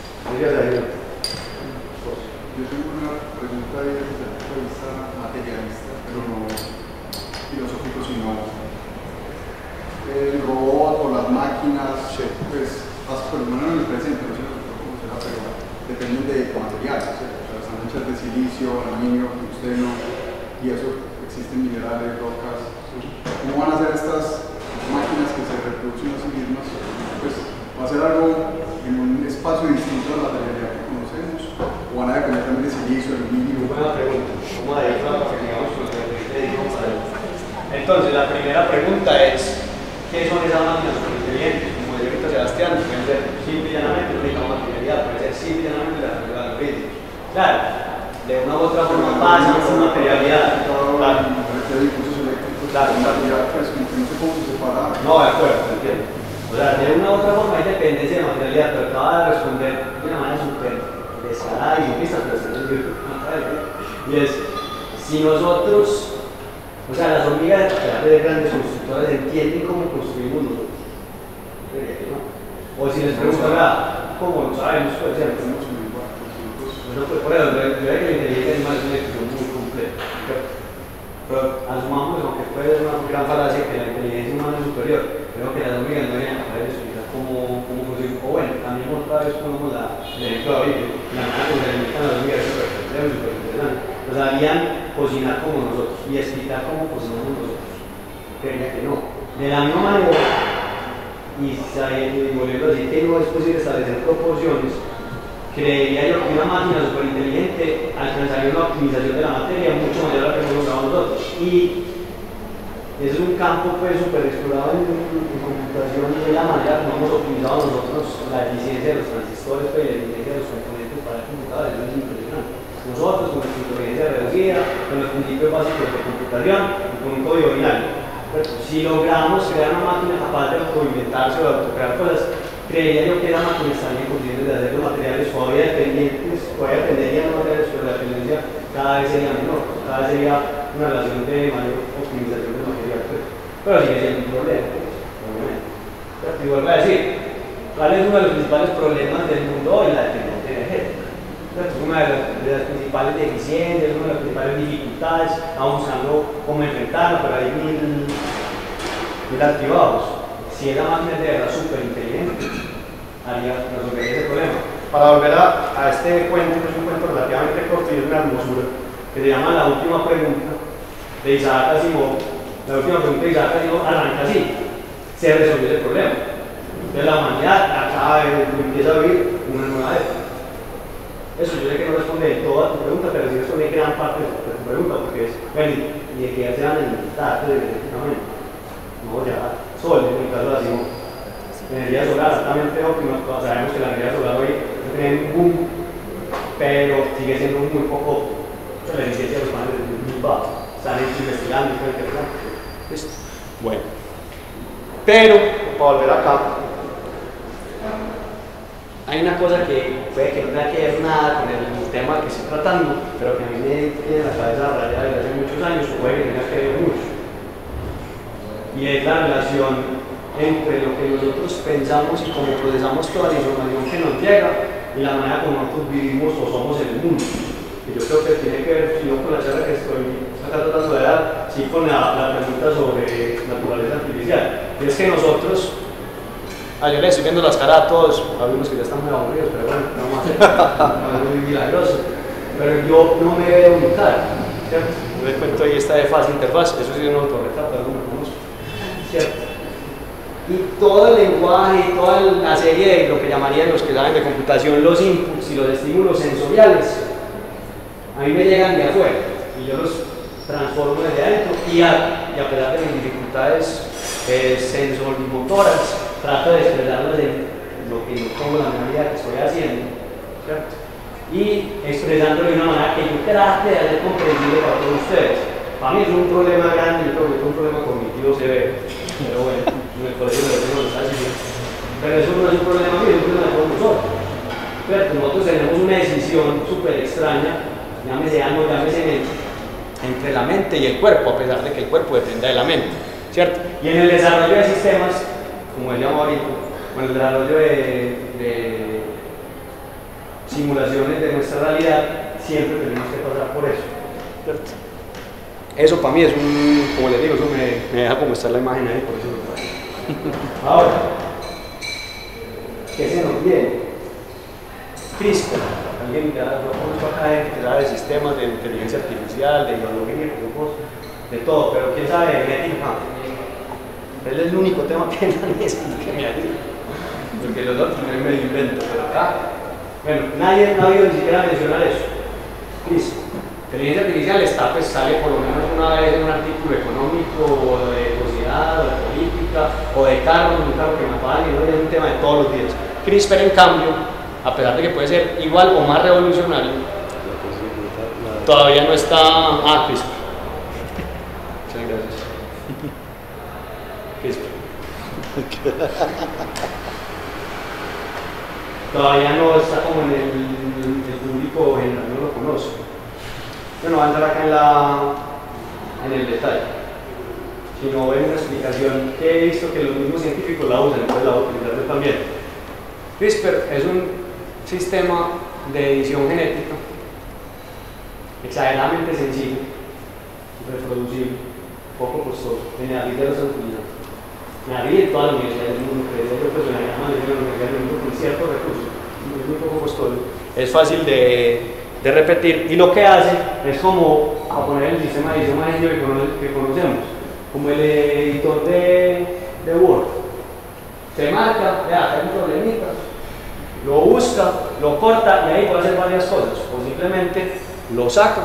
S9: Yo tengo una pregunta desde el punto de vista materialista, pero no filosófico, sino el robot o las máquinas, pues, por lo menos en el presente, no sé cómo será, pero dependen de materiales, ¿sí? O sea, están hechas de silicio, aluminio, tungsteno, y eso existen minerales, rocas. ¿Cómo van a ser estas máquinas que se reproducen a sí mismas? Pues, ¿va a ser algo en un espacio distinto a la materialidad que conocemos? ¿O van a depender también de silicio, aluminio?
S2: Buena pregunta. ¿Cómo de ahí para que digamos con lo que te digo para él? Entonces, la primera pregunta es, ¿qué son esas máquinas superinteligentes? Como dice ahorita Sebastián, pueden ser simple y llanamente única materialidad, puede ser simple y llanamente la algoritmo. Claro, de una u otra forma pasan su materialidad. Claro. Claro,
S9: pues como que no sé cómo se separa.
S2: No, de acuerdo, entiendo. O sea, de una u otra forma hay dependencia de materialidad, pero acaba de responder de una manera súper descarada y simplista, pero está en el libro. Y es, si nosotros, o sea, las hormigas de grandes constructores entienden cómo construimos nosotros. O si les preguntan, ¿cómo lo sabemos? Pues ya no tenemos un lenguaje. Bueno, pues por eso, yo creo que la inteligencia animal es una expresión muy compleja. Pero asumamos, aunque puede ser una gran falacia, que la inteligencia humana es superior, creo que las hormigas no vienen a poder explicar cómo funciona. O bueno, también otra vez ponemos el ejemplo de ahorita, la manera como se alimentan las hormigas es súper interesante. Nos sabían cocinar como nosotros y explicar cómo cocinamos nosotros. Creía que no. De la misma manera, y volviendo a decir que no es posible establecer proporciones, creería yo que una máquina superinteligente alcanzaría una optimización de la materia mucho mayor a la que hemos logrado nosotros. Y ese es un campo pues súper explorado en computación, y de la manera como hemos optimizado nosotros la eficiencia de los transistores y la eficiencia de los componentes para el computador. Eso es impresionante. Nosotros con nuestra inteligencia reducida, con los principios básicos de computación y con un código binario. Si logramos crear una máquina capaz de autoinventarse o de autocrear cosas, creería yo que la máquina estaría en condiciones de hacer los materiales todavía dependientes, todavía dependerían los materiales, pero la dependencia cada vez sería menor, cada vez sería una relación de mayor optimización del material. Pero sigue siendo un problema, obviamente. Y vuelvo a decir, ¿cuál es uno de los principales problemas del mundo hoy? La dependencia energética. Es una de las principales deficiencias, una de las principales dificultades. Estamos buscando cómo enfrentarlo, pero hay mil altibajos. Si esa máquina de verdad súper inteligente, resolvería ese problema. Para volver a este cuento, que es un cuento relativamente corto y es una hermosura, que se llama La última pregunta de Isaac Asimov. La última pregunta de Isaac Asimov arranca así: se resolvió ese problema. Entonces la humanidad acaba empieza a vivir una nueva época. Eso yo sé que no responde de toda tu pregunta, pero sí responde gran parte de tu pregunta, porque es, bueno, ¿y de qué se van a necesitar energéticamente? No, ya, sol, en el caso de Asimov. Energía solar, altamente óptima, sabemos que la energía solar hoy tiene un boom, pero sigue siendo muy poco, la eficiencia de los paneles es muy baja. Están investigando, es muy interesante. ¿Listo? Bueno. Pero, para volver acá, hay una cosa que puede que no tenga que ver nada con el tema que estoy tratando, pero que a mí me tiene la cabeza rayada desde hace muchos años, o puede que tenga que ver mucho. Y es la relación entre lo que nosotros pensamos y cómo procesamos toda la información que nos llega y la manera como nosotros vivimos o somos en el mundo. Y yo creo que tiene que ver, si no con la charla que estoy acá tratando de dar, sí con la pregunta sobre naturaleza artificial. Y es que nosotros, yo les estoy viendo las caras a todos, algunos que ya están muy aburridos, pero bueno, no vamos a hacer, no es muy milagroso. Pero yo no me veo unitar, ¿cierto? Yo les cuento ahí esta de fase interfaz, eso sí es un autorretrato, no me conozco, ¿cierto? Y todo el lenguaje y toda la serie de lo que llamarían los que saben de computación los inputs y los estímulos sensoriales a mí me llegan de afuera y yo los transformo desde adentro y a pesar de mis dificultades sensorimotoras trato de expresarlas en lo que no pongo la memoria que estoy haciendo, ¿cierto? Y expresándolo de una manera que yo trate de hacer comprensible para todos ustedes. Para mí es un problema grande, yo creo que es un problema cognitivo severo, pero bueno, en el colegio lo tengo que decir. Pero eso no es un problema mío, es un problema de todos nosotros. Pero nosotros tenemos una decisión súper extraña, llámese algo, llámese entre la mente y el cuerpo, a pesar de que el cuerpo dependa de la mente, ¿cierto? Y en el desarrollo de sistemas, como él llama ahorita, con el desarrollo de simulaciones de nuestra realidad, siempre tenemos que pasar por eso, ¿cierto? Eso para mí es un, como les digo, eso me deja como estar la imagen ahí, por eso lo traigo. Ahora, ¿qué se nos viene? CRISPR. Alguien ya lo conozco acá de sistemas de inteligencia artificial, de biología, de todo, pero quién sabe de genética. Él es el único tema que que me ayuda, porque los otros me lo invento, pero acá, bueno, nadie ha oído ni siquiera mencionar eso. CRISPR. Inteligencia artificial está, pues sale por lo menos una vez en un artículo económico, o de sociedad, o de política, o de carros, un carro que me pagan, y no es un tema de todos los días. CRISPR, en cambio, a pesar de que puede ser igual o más revolucionario, todavía no está. CRISPR. Muchas gracias. CRISPR. Todavía no está como en el público general, no lo conoce. Bueno, va a entrar acá en el detalle, sino ven una explicación que he visto que los mismos científicos la usan, entonces la voy a utilizar yo también. CRISPR es un sistema de edición genética exageradamente sencillo, reproducible, poco costoso, en el de los Estados Unidos. En la vida de todas las universidades del mundo, que es otro personaje más de la universidad del mundo con ciertos recursos, es muy poco costoso, es fácil de repetir, y lo que hace es como a poner el sistema de edición más sencillo que conocemos, como el editor de Word, se marca, vea, hay un problemita, lo busca, lo corta y ahí puede hacer varias cosas, o simplemente lo saca,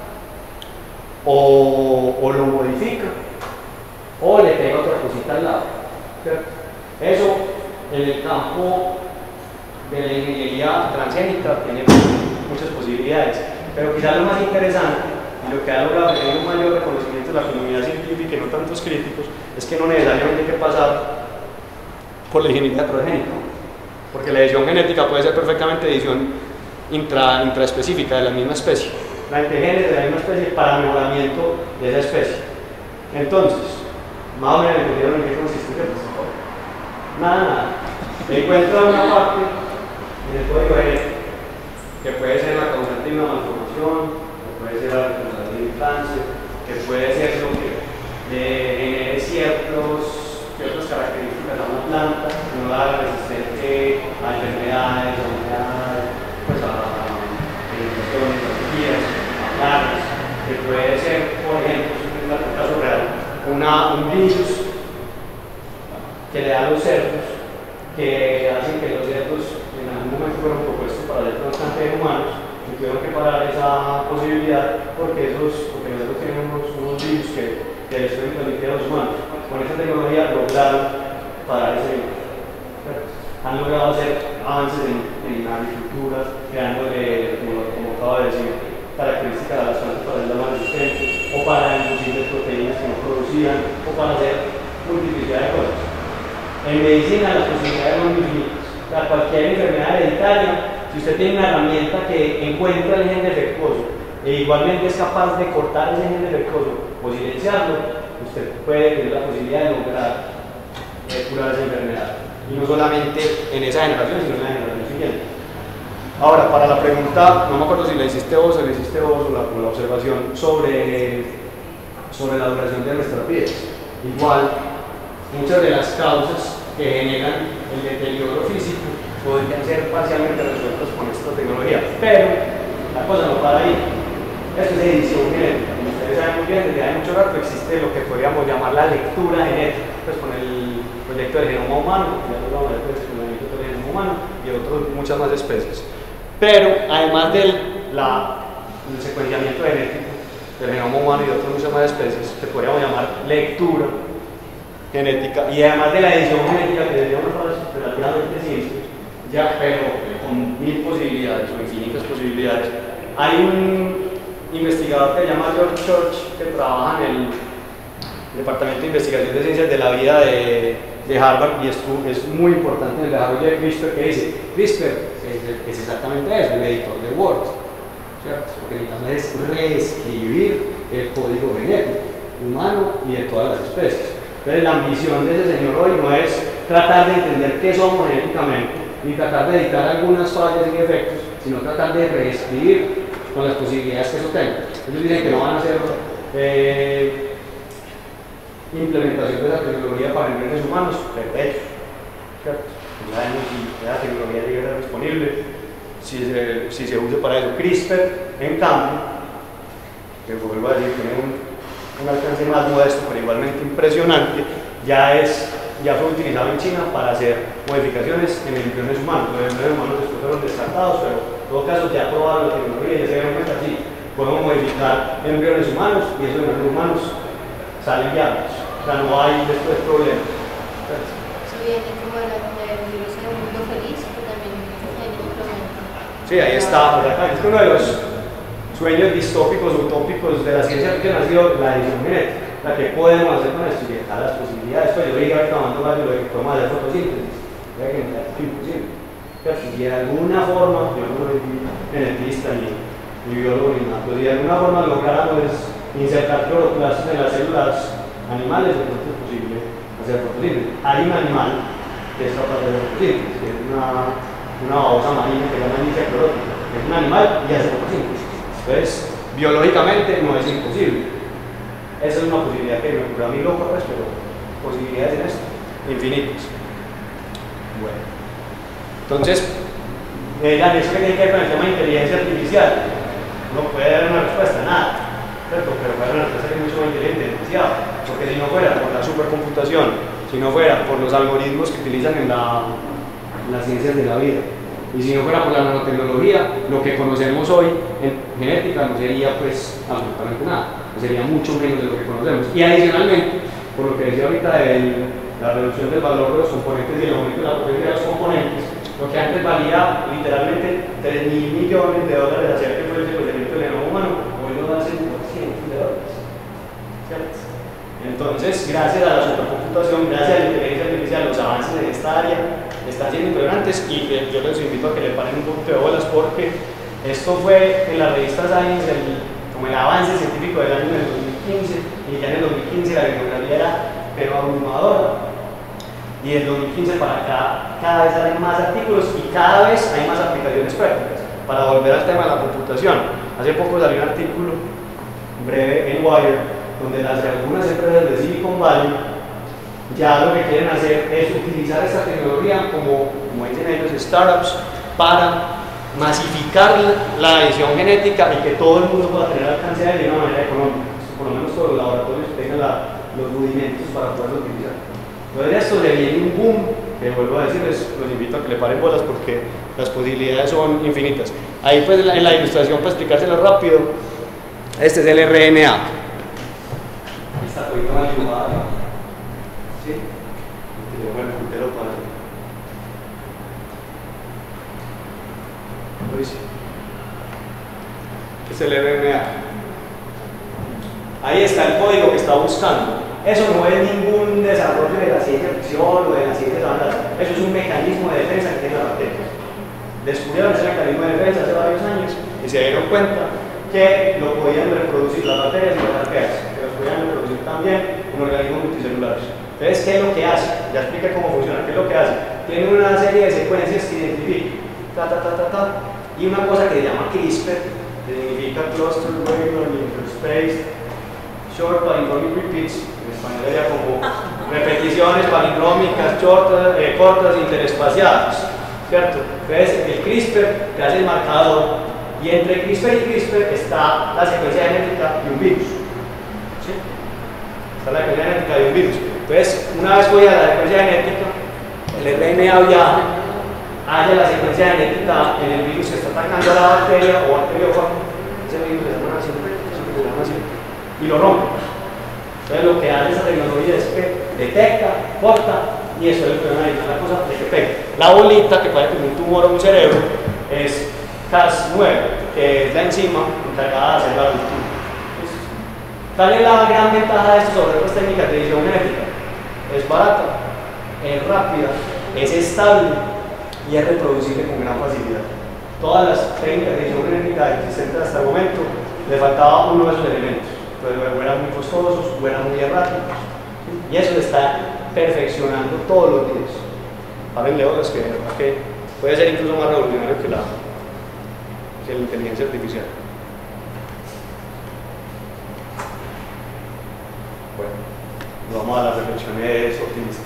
S2: o lo modifica, o le pega otra cosita al lado, ¿cierto? Eso en el campo de la ingeniería transgénica tiene muchas posibilidades, pero quizás lo más interesante y lo que ha logrado tener un mayor reconocimiento de la comunidad científica y no tantos críticos es que no necesariamente hay que pasar por la ingeniería transgénica, porque la edición genética puede ser perfectamente edición intraespecífica de la misma especie, la genes de la misma especie para mejoramiento de esa especie. Entonces, más o menos entendieron en qué consiste el proceso. Nada. Encuentra una parte en el código genético que puede ser la causante de una malformación, que puede ser la causante de un cáncer, que puede ser lo que genere ciertas características a una planta, que no la haga resistente a enfermedades, a humedad, pues a infecciones, a sequías, a plagas, que puede ser, por ejemplo, en el caso real, un virus que le da a los cerdos, que hacen que los cerdos en algún momento fueron propuestos para el trasplante de humanos y tuvieron que parar esa posibilidad porque nosotros tenemos unos virus que les pueden transmitir a los humanos. Con esta tecnología lograron parar ese virus. Han logrado hacer avances en la agricultura, creándole, como acabo de decir, características de las plantas para hacerlas más resistentes, o para inducir proteínas que no producían, o para hacer multiplicidad de cosas. En medicina las posibilidades son infinitas. Para cualquier enfermedad hereditaria, si usted tiene una herramienta que encuentra el gen defectuoso e igualmente es capaz de cortar ese gen defectuoso o silenciarlo, usted puede tener la posibilidad de lograr curar esa enfermedad. Y no solamente en esa generación, sino en la generación siguiente. Ahora, para la pregunta, no me acuerdo si la hiciste vos o la observación sobre la duración de nuestras vidas. Igual, muchas de las causas que generan el deterioro físico podrían ser parcialmente resueltas con esta tecnología, pero la cosa no para ahí. Esto es edición genética. Como ustedes saben muy bien, desde hace mucho rato existe lo que podríamos llamar la lectura genética, pues con el proyecto del genoma humano, ya lo vamos a ver con el proyecto del genoma humano y muchas más especies. Pero además del secuenciamiento genético del genoma humano y de otras muchas más especies, que podríamos llamar lectura genética, y además de la edición genética, que sería una frase relativamente simple, ya, pero con 1000 posibilidades o infinitas posibilidades. Hay un investigador que se llama George Church, que trabaja en el Departamento de Investigación de Ciencias de la Vida de Harvard, y es muy importante en el desarrollo de CRISPR, que dice, CRISPR es exactamente eso, el editor de Word, ¿cierto? Lo que necesitamos es reescribir el código genético humano y de todas las especies. Entonces la ambición de ese señor hoy no es tratar de entender qué somos genéticamente, ni tratar de editar algunas fallas y defectos, sino tratar de reescribir con las posibilidades que eso tenga. Ellos dicen que no van a hacer implementación de la tecnología para embriones humanos, perfecto. Ya sabemos si la tecnología llega a estar disponible, si se usa para eso. CRISPR, en cambio, que vuelvo a decir, tiene un alcance más modesto, pero igualmente impresionante, ya fue utilizado en China para hacer modificaciones en embriones humanos. Los embriones humanos después fueron descartados, pero en todo caso ya probaron la tecnología y ya se dieron cuenta, sí, podemos modificar embriones humanos y esos embriones humanos salen viables. O sea, no hay después problemas.
S8: Si viene como el virus en un mundo feliz, pero también hay un problema.
S2: Sí, ahí está. Es que uno de los sueños distópicos, utópicos de la ciencia ficción ha sido la edición genética. La que podemos hacer con esto y dejar las posibilidades. Pues yo dije ahorita tomando más de lo que podemos hacer fotosíntesis. Es imposible. Pero si de alguna forma, yo no soy genetista ni biólogo ni nada, pero si de alguna forma lográramos insertar cloroplastos en las células animales, de pronto es posible hacer fotosíntesis. Hay un animal que es capaz de hacer fotosíntesis, que es una babosa marina que se llama Nyssa clorótica. Es un animal y hace fotosíntesis. Entonces, biológicamente no es imposible. Esa es una posibilidad que me ocurrió a mí loco, pues, pero posibilidades en esto, infinitas. Bueno, entonces, eso que tiene que ver con el tema de inteligencia artificial, no puede dar una respuesta, nada, ¿cierto? Pero puede dar una respuesta que es mucho más inteligente, demasiado, porque si no fuera por la supercomputación, si no fuera por los algoritmos que utilizan en las ciencias de la vida. Y si no fuera por la nanotecnología, lo que conocemos hoy en genética no sería pues absolutamente nada, sería mucho menos de lo que conocemos. Y adicionalmente, por lo que decía ahorita de la reducción del valor de los componentes y el aumento de la potencia de los componentes, lo que antes valía literalmente $3.000 millones hacer que fue el procedimiento del genoma humano, hoy nos da $100 $. ¿Cierto? Entonces, gracias a la supercomputación, gracias a la inteligencia artificial, los avances en esta área están siendo impresionantes y yo les invito a que le paren un poquito de bolas porque esto fue en la revista Science como el avance científico del año del 2015 y ya en el 2015 la bibliografía era pero abrumadora. Y del 2015 para acá cada vez salen más artículos y cada vez hay más aplicaciones prácticas. Para volver al tema de la computación, hace poco salió un artículo breve en Wire donde algunas empresas de Silicon Valley ya lo que quieren hacer es utilizar esta tecnología como dicen ellos, startups, para masificar la edición genética y que todo el mundo pueda tener alcance de una manera económica, por lo menos todos los laboratorios tengan los rudimentos para poderlo utilizar. Entonces esto le viene un boom, que vuelvo a decirles, los invito a que le paren bolas porque las posibilidades son infinitas. Ahí pues en la ilustración, para explicárselo rápido, este es el RNA. Esta cosita más dibujada, ¿sí? Yo me puntero para... Este es el RNA. Ahí está el código que está buscando. Eso no es ningún desarrollo de la ciencia ficción o de la ciencia de bandas. Eso es un mecanismo de defensa que tiene las bacterias. Descubrieron ese mecanismo de defensa hace varios años y se dieron cuenta que lo podían reproducir las bacterias y las arqueas, que los podían reproducir también en organismos multicelulares. Entonces, ¿qué es lo que hace? Ya expliqué cómo funciona. ¿Qué es lo que hace? Tiene una serie de secuencias que identifica y una cosa que se llama CRISPR, que significa Cluster Regular Interspaced Short Palindromic Repeats, en español sería como repeticiones palindrómicas cortas interespaciadas, ¿cierto? Entonces el CRISPR te hace el marcador y entre CRISPR y CRISPR está la secuencia genética de un virus, ¿sí? Está la secuencia genética de un virus. Entonces, una vez voy a la secuencia genética, el RNA viaja, halla la secuencia genética en el virus que está atacando a la bacteria o bacteriófago, ese virus se llama así, y lo rompe. Entonces lo que hace esa tecnología es que detecta, corta y eso es lo que van a decir la cosa de que pega. La bolita que parece como un tumor o un cerebro es Cas9, que es la enzima encargada de hacer la ruptura. ¿Cuál es la gran ventaja de esto sobre otras técnicas de edición genética? Es barata, es rápida, es estable y es reproducible con gran facilidad. Todas las técnicas de edición genética existentes hasta el momento le faltaba uno de esos elementos. Entonces, o eran muy costosos o eran muy erráticos. Y eso se está perfeccionando todos los días. Párenle horas que puede ser incluso más revolucionario que la inteligencia artificial. Bueno, vamos a las reflexiones optimistas.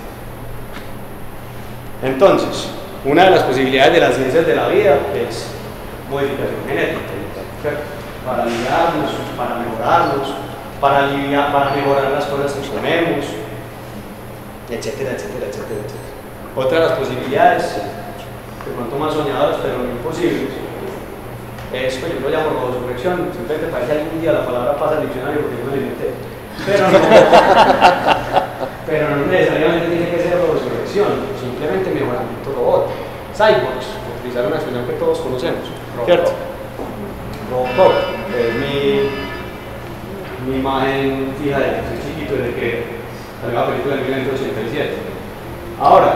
S2: Entonces, una de las posibilidades de las ciencias de la vida es modificación genética, ¿cierto? Para aliviarnos, para mejorarnos, para mejorar las cosas que comemos, etcétera, etcétera, etcétera, etcétera. Otra de las posibilidades, de pronto más soñadoras, pero no imposibles, es, pues yo lo llamo robosurrección, simplemente parece que algún día la palabra pasa al diccionario porque yo me lo inventé. Pero no necesariamente tiene que ser robosurrección, simplemente mejoramiento robot. Cyborgs, por utilizar una expresión que todos conocemos, ¿cierto? Robocop, es mi imagen fija de que soy chiquito desde que salió la película en 1987. Ahora,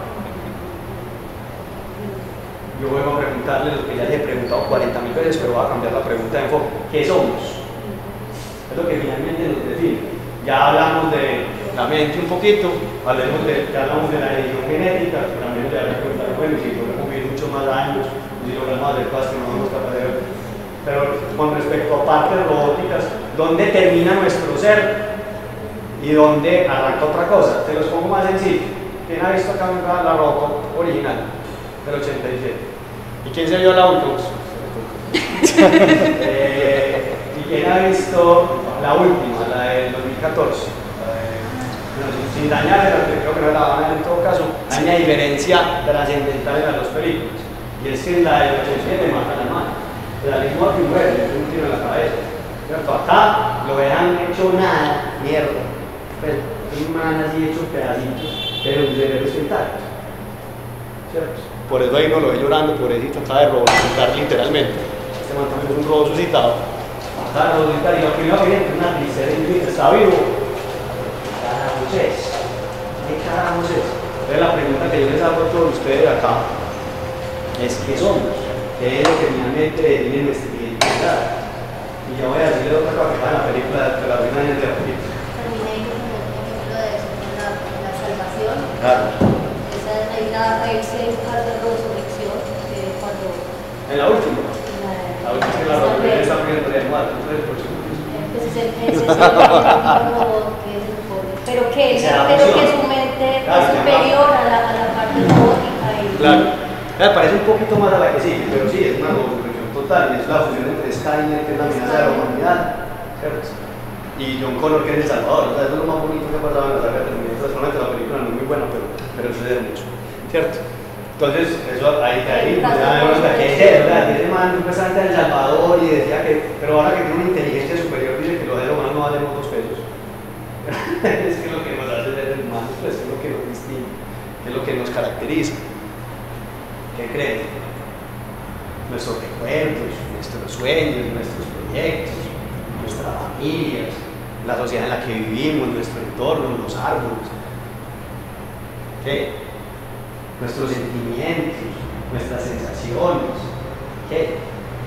S2: yo vuelvo a preguntarles lo que ya les he preguntado 40.000 veces, pero voy a cambiar la pregunta de enfoque. ¿Qué somos? Es lo que finalmente nos define. Ya hablamos de la mente un poquito, ya hablamos de la edición genética, que también le había preguntado, bueno, si logramos vivir muchos más años, si logramos hacer cosas que no somos capaces de ver. Pero con respecto a partes robóticas, ¿dónde termina nuestro ser y dónde arranca otra cosa? Te los pongo más sencillo. ¿Quién ha visto acá la Robocop original del 87? ¿Y quién se vio la última? ¿Y quién ha visto la última, la del 2014? La de sin dañar, creo que no la van a ver en todo caso, hay una diferencia trascendental en las dos películas. Y es que la del 87 mata a la mano. La misma que muere, le un tiro en la cabeza. ¿Cierto? Acá lo dejan hecho nada, mierda. Pues, un man así hecho pedacitos, pero un cerebro intacto. ¿Cierto? Por eso ahí no lo ve llorando, pobrecito, está de resucitar literalmente. Este man también es un robo suscitado. Acá lo suscitar y lo primero que viene es una tristeza infinita, está vivo. ¿Qué carajos es? ¿Qué carajos es? Entonces la pregunta que yo les hago a todos ustedes acá es ¿qué somos? ¿Qué es lo que finalmente define nuestra identidad? Y yo voy a decirle otra cosa que está en la película, que la primera gente de la película.
S8: Terminé con un ejemplo de eso, la salvación.
S2: Claro.
S8: Hay ese caso de resurrección cuando...
S2: En la última. La última que la resurrección está pidiendo de muerte.
S8: Pues ese es el robot que es el pobre. Pero que su mente es superior a la parte robótica.
S2: Claro. Me parece un poquito más a la que sigue, pero sí, es una resurrección total. Y es la fusión entre Skynet, que es la amenaza de la humanidad, ¿cierto? Y John Connor, que es el Salvador. O sea, eso es lo más bonito que ha pasado en la saga de Terminator. Solamente la película no es muy buena, pero sucede mucho, ¿cierto? Entonces, eso ahí ya vemos que es ese man supuestamente en El Salvador y decía que, pero ahora que tiene una inteligencia superior, dice que los seres humanos no valemos 2 pesos. Es que lo que nos hace ser humanos, pues es lo que nos distingue, es lo que nos caracteriza. ¿Qué creen? Nuestros recuerdos, nuestros sueños, nuestros proyectos, nuestras familias, la sociedad en la que vivimos, nuestro entorno, los árboles. ¿Qué? Nuestros sentimientos, nuestras sensaciones. ¿Qué?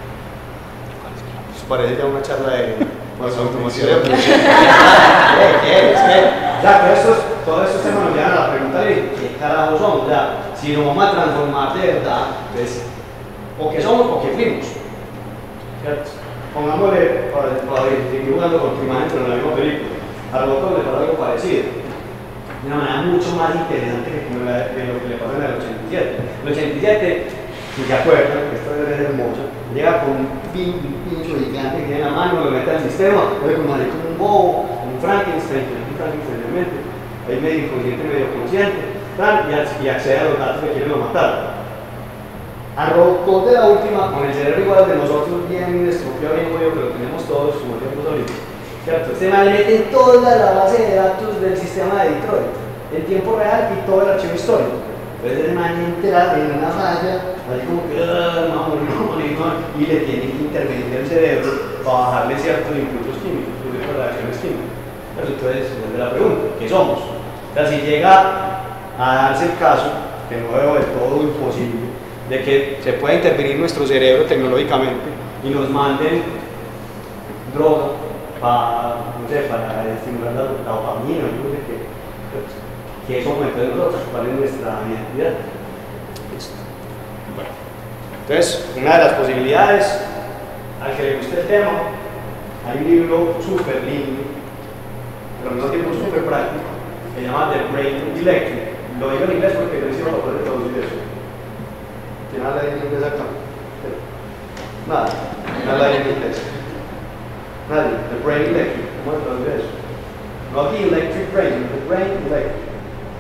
S2: Pues parece ya una charla de automoción. ¿Qué? Ya, todos estos temas nos llevan a la pregunta de ¿qué carajo somos? Ya, si nos vamos a transformar de verdad, pues, o qué somos o qué fuimos. ¿Cierto? Pongámosle, para seguir jugando con tu imagen, pero en la misma película, a Robocop le pasa algo parecido. De una manera mucho más interesante que lo que le pasa en el 87. El 87, si se acuerdan, que esto debe ser hermoso, llega con un pincho gigante que tiene en la mano, lo mete al sistema, puede como un bobo, un Frankenstein realmente, ahí medio inconsciente, medio consciente, y accede a los datos que quieren matar. A Robocop de la última, con el cerebro igual de nosotros, bien estropeado, bien jodido, que lo tenemos todos como tiempos ahorita. ¿Cierto? Se me mete toda la base de datos del sistema de Detroit, en tiempo real y todo el archivo histórico. Entonces el man entra en una falla, así como que y le tiene que intervenir el cerebro para bajarle ciertos impulsos químicos, ciertas reacciones químicas. Pero entonces, vuelve la pregunta, ¿qué somos? O sea, si llega a darse el caso, que no veo del todo imposible, de que se pueda intervenir nuestro cerebro tecnológicamente y nos manden droga para, no sé, para estimular la dopamina, no sé qué eso comete de nosotros, cuál es nuestra identidad. Listo. Bueno, entonces, una de las posibilidades, al que le guste el tema, hay un libro súper lindo, pero al mismo tiempo súper práctico, que se llama The Brain Electric. Lo digo en inglés porque no hicieron papel de traducir eso. ¿Quién habla en inglés acá? Nada. ¿Quién habla en inglés? Nadie. The Brain Electric. ¿Cómo se traduce eso? No the electric brain, the brain electric.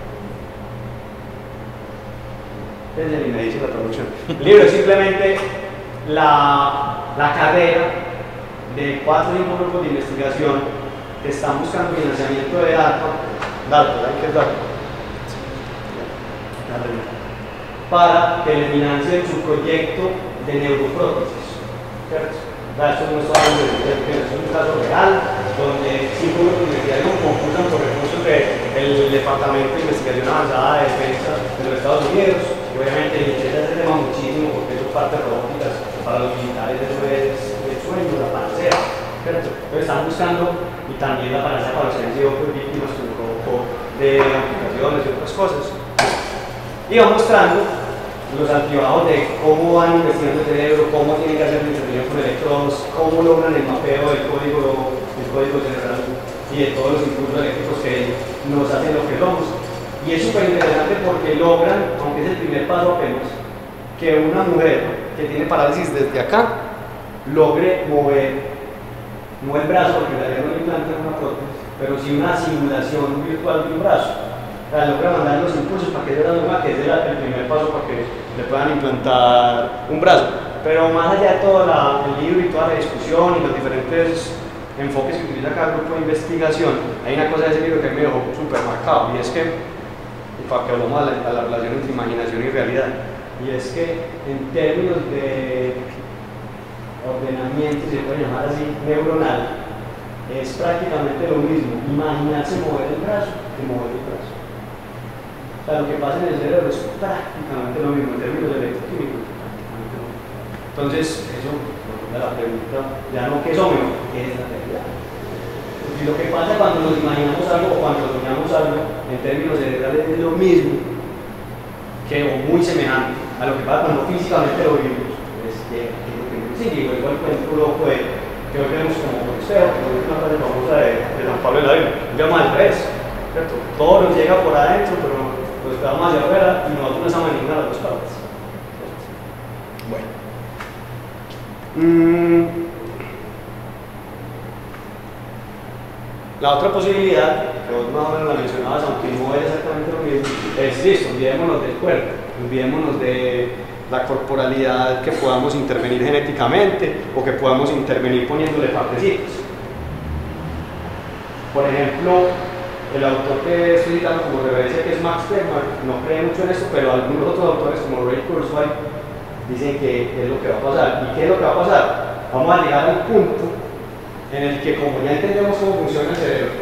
S2: Y me dice la traducción. El libro es simplemente la carrera de 4 o 5 grupos de investigación que están buscando financiamiento de datos, ¿saben qué es datos? Para que le financien su proyecto de neuroprótesis. ¿Cierto? Esto no es un caso real, donde 5 grupos de investigación concursan por recursos del Departamento de Investigación Avanzada de Defensa de los Estados Unidos. Y obviamente le interesa ese tema muchísimo porque eso parte de robóticas para los militares, eso es el sueño, la panacea. ¿Cierto? Entonces están buscando, y también la panacea para los que han sido víctimas de aplicaciones y otras cosas. Y va mostrando los altibajos de cómo van investigando el cerebro, cómo tienen que hacer la intervención con electrodos, cómo logran el mapeo del código cerebral y de todos los impulsos eléctricos que nos hacen lo que somos. Y es súper interesante porque logran, aunque es el primer paso apenas, que una mujer que tiene parálisis desde acá logre mover, no el brazo porque le no le implantan una prótesis, pero sí una simulación virtual de un brazo. O sea, logra mandar los impulsos para que ese brazo mueva, que es el primer paso para que le puedan implantar un brazo. Pero más allá de todo el libro y toda la discusión y los diferentes enfoques que utiliza cada grupo de investigación, hay una cosa de ese libro que me dejó súper marcado, y es que, para que hablamos a la relación entre imaginación y realidad, y es que en términos de ordenamiento, si se puede llamar así, neuronal, es prácticamente lo mismo imaginarse mover el brazo que mover el brazo. O sea, lo que pasa en el cerebro es prácticamente lo mismo en términos electroquímicos. Entonces, eso responde a la pregunta, ya no qué es hombre, qué es la realidad. Y lo que pasa cuando nos imaginamos algo o cuando soñamos algo en términos cerebrales es lo mismo o muy semejante a lo que pasa cuando físicamente lo vivimos. Sí, digo, igual cuento loco que hoy vemos como por espejo, que es una frase famosa de San Pablo de la Biblia, llama al revés, ¿cierto? Todo nos llega por adentro, pero lo esperamos hacia afuera y nosotros no estamos en ninguna de las dos partes. Bueno. La otra posibilidad, que vos más o menos la mencionabas, aunque no es exactamente lo mismo, es listo, olvidémonos del cuerpo, olvidémonos de la corporalidad, que podamos intervenir genéticamente o que podamos intervenir poniéndole partecitos. Por ejemplo, el autor que estoy citando como referencia, que es Max Tegmark, no cree mucho en esto, pero algunos otros autores como Ray Kurzweil dicen que es lo que va a pasar. ¿Y qué es lo que va a pasar? Vamos a llegar al punto en el que, como ya entendemos cómo funciona el cerebro,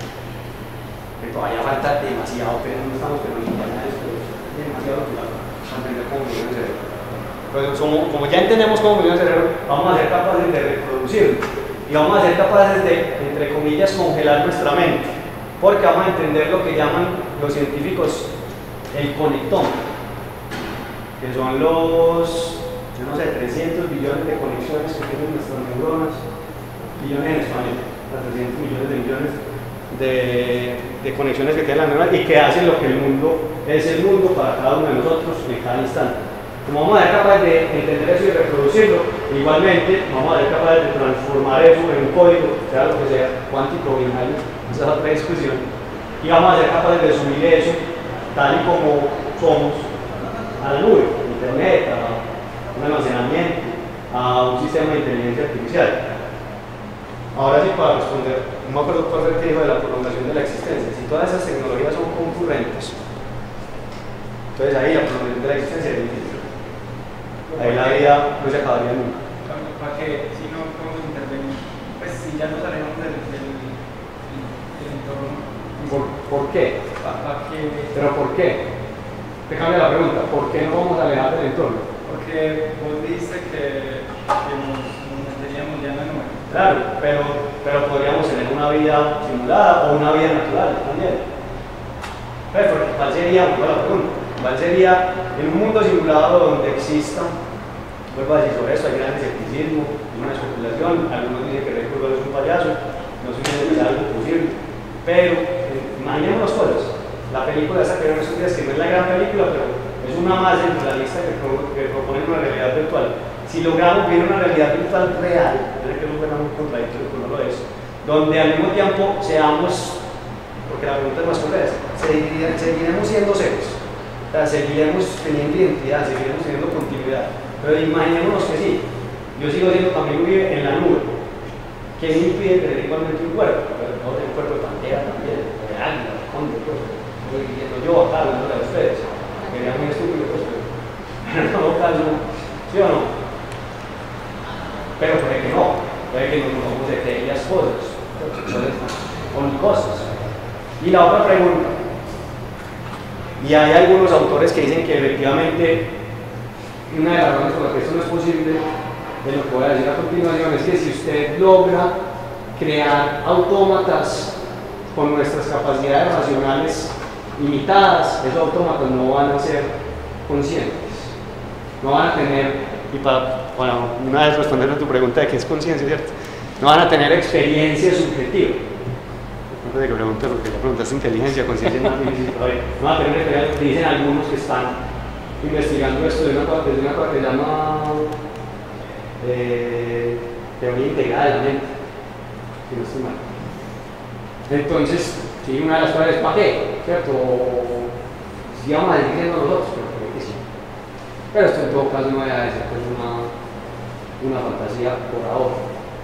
S2: que todavía falta demasiado, pero no estamos permitiendo esto, demasiado para entender cómo funciona el cerebro. Pues como ya entendemos cómo funciona el cerebro, vamos a ser capaces de reproducirlo y vamos a ser capaces de, entre comillas, congelar nuestra mente, porque vamos a entender lo que llaman los científicos el conectón, que son los, yo no sé, 300 billones de conexiones que tienen nuestras neuronas, billones en español, 300 millones de conexiones que tienen las neuronas y que hacen lo que el mundo es el mundo para cada uno de nosotros en cada instante. Como vamos a ser capaces de entender eso y reproducirlo, igualmente vamos a ser capaces de transformar eso en un código, sea lo que sea, cuántico o binario, esa es otra discusión, y vamos a ser capaces de subir eso, tal y como somos, a la nube, a internet, a un almacenamiento, a un sistema de inteligencia artificial. Ahora sí, para responder, no me acuerdo cuál fue el que dijo de la prolongación de la existencia. Si todas esas tecnologías son concurrentes, entonces ahí la prolongación de la existencia es difícil. Ahí la vida no se acabaría nunca.
S3: Para que si no podemos intervenir, pues si ya nos alejamos del entorno.
S2: ¿Por qué? ¿Pero por qué? Te cambia la pregunta, ¿por qué no vamos a alejar del entorno?
S3: Porque vos dices que nos manteníamos ya en la nube.
S2: Claro, pero podríamos tener una vida simulada o una vida natural también. Porque ¿cuál sería? La pregunta. ¿Cuál sería en un mundo simulado donde exista? Vuelvo a decir sobre eso, hay gran escepticismo, hay una especulación, algunos dicen que Ray Kurzweil es un payaso, no sé si es algo posible, pero imaginemos las cosas. La película esa que vieron estos días, que no es la gran película, pero es una más dentro de la lista que propone una realidad virtual. Si logramos vivir una realidad virtual real, yo sé que no suena muy contradictorio, pero no lo es, donde al mismo tiempo seamos, porque la pregunta es más compleja, seguiremos siendo seres. O sea, seguiremos teniendo identidad, seguiremos teniendo continuidad. Pero imaginémonos que sí, yo sigo siendo también vive en la nube. ¿Qué me impide tener igualmente un cuerpo? Pero no tengo un cuerpo de pantera también, de águila, de conde, pues. Estoy viviendo yo acá, hablándole a ustedes. Sería muy estúpido, pues, pero en todo caso, ¿sí o no? Pero puede que no, puede que nos vamos de aquellas cosas, con cosas. Y la otra pregunta. Y hay algunos autores que dicen que efectivamente una de las razones por las que esto no es posible, de lo que voy a decir a continuación, es que si usted logra crear autómatas con nuestras capacidades racionales limitadas, esos autómatas no van a ser conscientes, no van a tener, y para, bueno, una vez responder a tu pregunta de qué es conciencia, ¿cierto? No van a tener experiencia subjetiva. Antes de que pregunte, porque ya preguntaste inteligencia, conciencia es más difícil todavía. No van a tener experiencia, dicen algunos que están investigando esto de una cosa que se llama teoría integrada de la mente, si no estoy mal.
S10: Entonces, sí, una de las cosas es ¿para qué? ¿Cierto? Si vamos a decir siendo nosotros, pero creo que sí. Pero esto en todo caso no deja de ser pues una fantasía por ahora.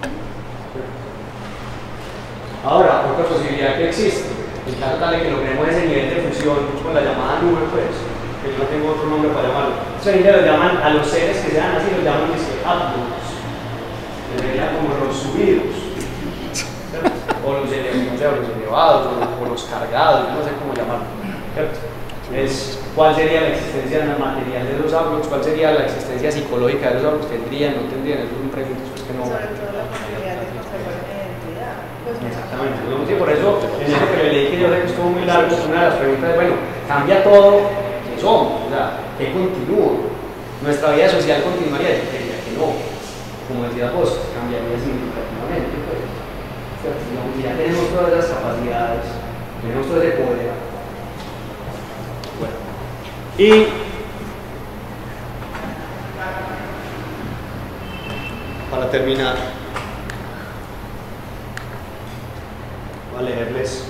S10: Ahora, otra posibilidad que existe, en caso tal de que logremos ese nivel de fusión con la llamada nube, pues, que yo no tengo otro nombre para llamarlo. Entonces, ellos lo llaman, a los seres que sean así, los llaman átomos. Deberían como los subidos, o los elevados, o los cargados, no sé cómo llamarlo. ¿Cierto? ¿Cuál sería la existencia material de los átomos? ¿Cuál sería la existencia psicológica de los átomos? ¿Tendrían, no tendrían? Eso es un pregunta que no.
S7: Sobre todo la posibilidad de conservar una identidad. Pues,
S10: exactamente. Sí, por eso, en eso que le leí, que yo sé que estuvo muy largo, una de las preguntas es, bueno, ¿cambia todo? ¿Qué somos? O sea, ¿qué continúa? ¿Nuestra vida social continuaría? Yo diría que no. Como decía vos, cambiaría significativamente. Pues. Si ya tenemos todas esas capacidades, tenemos todo ese poder. Bueno. Y para terminar, voy a leerles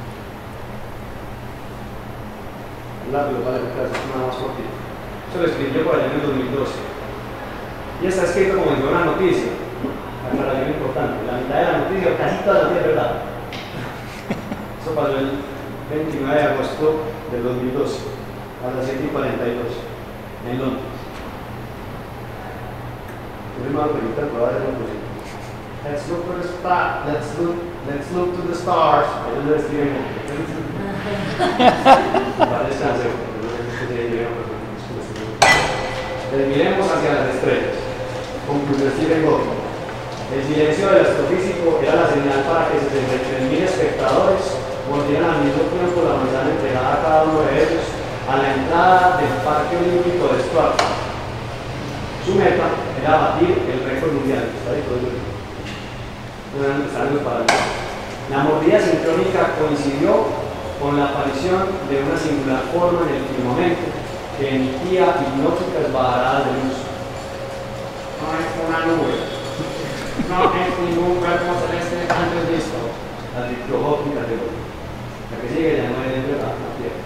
S10: rápido, vale, nada más cortito. Eso lo escribí yo por allá en el 2012. Y está escrito como si fuera una noticia. Una aclaración importante. La mitad de la noticia, casi toda la noticia es verdad. Eso pasó el 29 de agosto del 2012, a las 7:42, en Londres. Let's look to the star. Let's look to the stars. Eso lo escriben. Para descansar. Miremos hacia las estrellas. Concluye Stephen Hawking. El silencio del astrofísico era la señal para que 73.000 espectadores volvieran al mismo tiempo la manzana entregada a cada uno de ellos a la entrada del Parque Olímpico de Stuart. Su meta era batir el récord mundial. La mordida sincrónica coincidió con la aparición de una singular forma en el firmamento que emitía hipnóticas bajaradas de luz. No es una nube, no es ningún cuerpo celeste antes visto, advirtió Hawking categórico. La que sigue ya no es verdad, no pierde.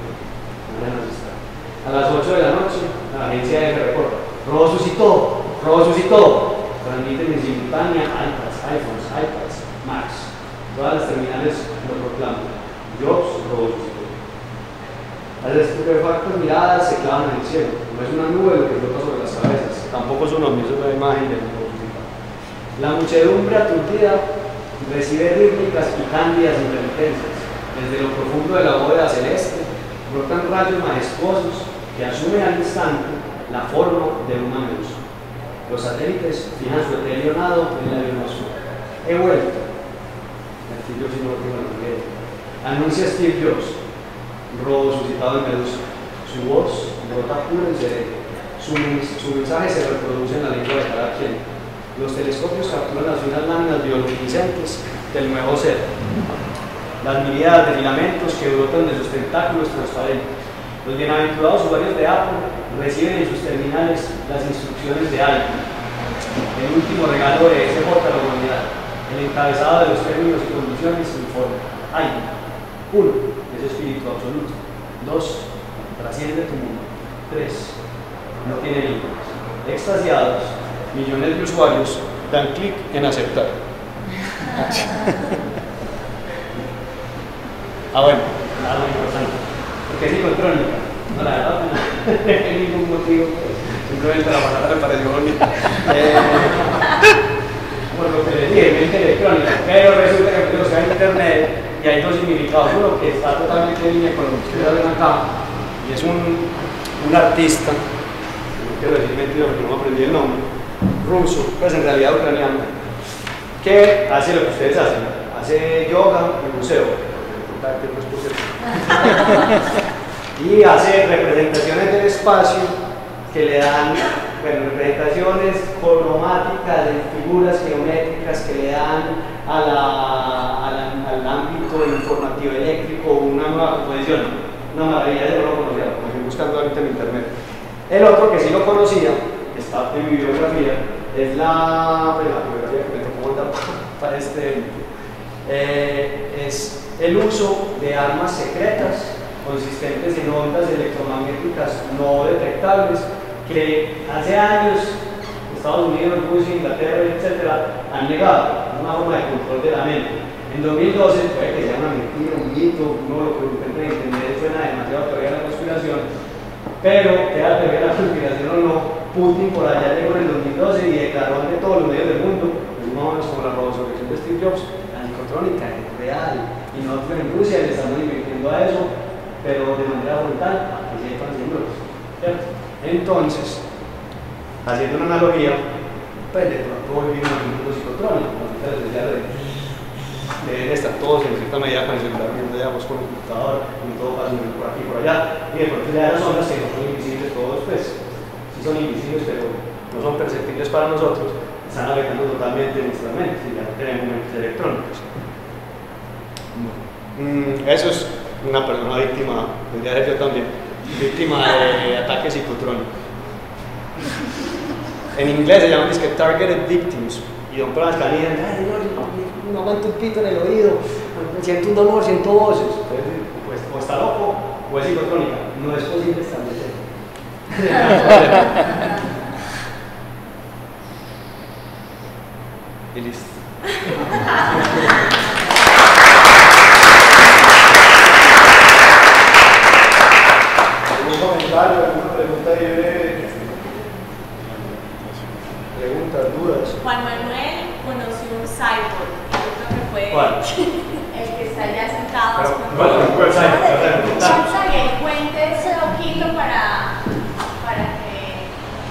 S10: A las 8 de la noche, la agencia de reporta: Robo suscitó, transmiten en simultánea iPads, iPhones, iPads, Macs. Todas las terminales lo proclaman. Jobs, robo suscitó. Las estupefactas miradas se clavan en el cielo. No es una nube lo que flota sobre las cabezas, tampoco es un ovni, eso es una imagen del robo suscitó. La muchedumbre aturdida recibe rítmicas y cándidas intermitencias. Desde lo profundo de la bóveda celeste brotan rayos majestuosos que asumen al instante la forma de una medusa. Los satélites fijan su etéreo nado en la ionosfera. He vuelto. Anuncia Steve Jobs, robo suscitado en Medusa. Su voz brota pura en cerebro. Su mensaje se reproduce en la lengua de cada quien. Los telescopios capturan las finas láminas bioluminiscentes del nuevo ser. Las miríadas de filamentos que brotan de sus tentáculos transparentes. Los bienaventurados usuarios de Apple reciben en sus terminales las instrucciones de iPhone. El último regalo de SJ a la humanidad. El encabezado de los términos y condiciones informa. iPhone. 1. Es espíritu absoluto. 2. Trasciende tu mundo. 3. No tiene límites. Extasiados, millones de usuarios dan clic en aceptar. Bueno, algo importante. Porque es psicotrónica. No, la verdad, no hay ningún motivo. Simplemente la palabra me pareció bonita. Por lo que les dije, mente electrónica. Pero resulta que lo en internet y hay dos significados. Uno que está totalmente en línea con lo que ustedes ven acá. Y es un artista, no quiero decir mentira porque no aprendí el nombre, ruso, pues en realidad ucraniano, que hace lo que ustedes hacen. Hace yoga en museo. Y hace representaciones del espacio que le dan, bueno, representaciones cromáticas de figuras geométricas que le dan al ámbito informativo eléctrico una nueva composición. Una maravilla, yo no lo conocía, lo estoy buscando ahorita en internet. El otro que sí lo conocía, está en mi bibliografía, es la bibliografía que me tocó montar para este evento. Es el uso de armas secretas consistentes en ondas electromagnéticas no detectables que hace años Estados Unidos, Rusia, Inglaterra, etcétera, han negado. Es una forma de control de la mente. En 2012, puede que sea una mentira, un mito, uno lo que intenta entender suena demasiado teoría de la conspiración, pero sea teoría de la conspiración o no, Putin por allá llegó en el 2012 y declaró ante todos los medios del mundo, más o menos como la revolución de Steve Jobs, la psicotrónica es real. Y nosotros en Rusia le estamos invirtiendo a eso, pero de manera frontal, para que sepan símbolos, ¿cierto? Entonces, haciendo una analogía, pues de pronto vivimos en un mundo psicotrónico, deben estar todos en cierta medida con el celular viendo ya pues, con el computador, con todo pasando por aquí y por allá, y de pronto ya las ondas que no son invisibles, todos pues sí son invisibles, pero no son perceptibles para nosotros, están afectando totalmente nuestra mente, y ya no tenemos mentes electrónicas.
S2: Eso es una persona víctima, podría ser yo también, víctima de ataques psicotrónicos. En inglés se llaman targeted victims, y son personas que dicen, ay, no aguanto un pito en el oído, siento un dolor, siento voces. Entonces, pues, o está loco o es psicotrónica. No es posible establecer.
S5: Y listo.
S1: ¿Algún comentario, alguna pregunta ahí breve? Preguntas, dudas.
S7: Juan Manuel conoció un cyborg, yo creo que fue
S10: ¿Cuál?
S7: el que está allá sentado.
S10: ¿Cuál cyborg?
S7: Que él cuente ese loquito para que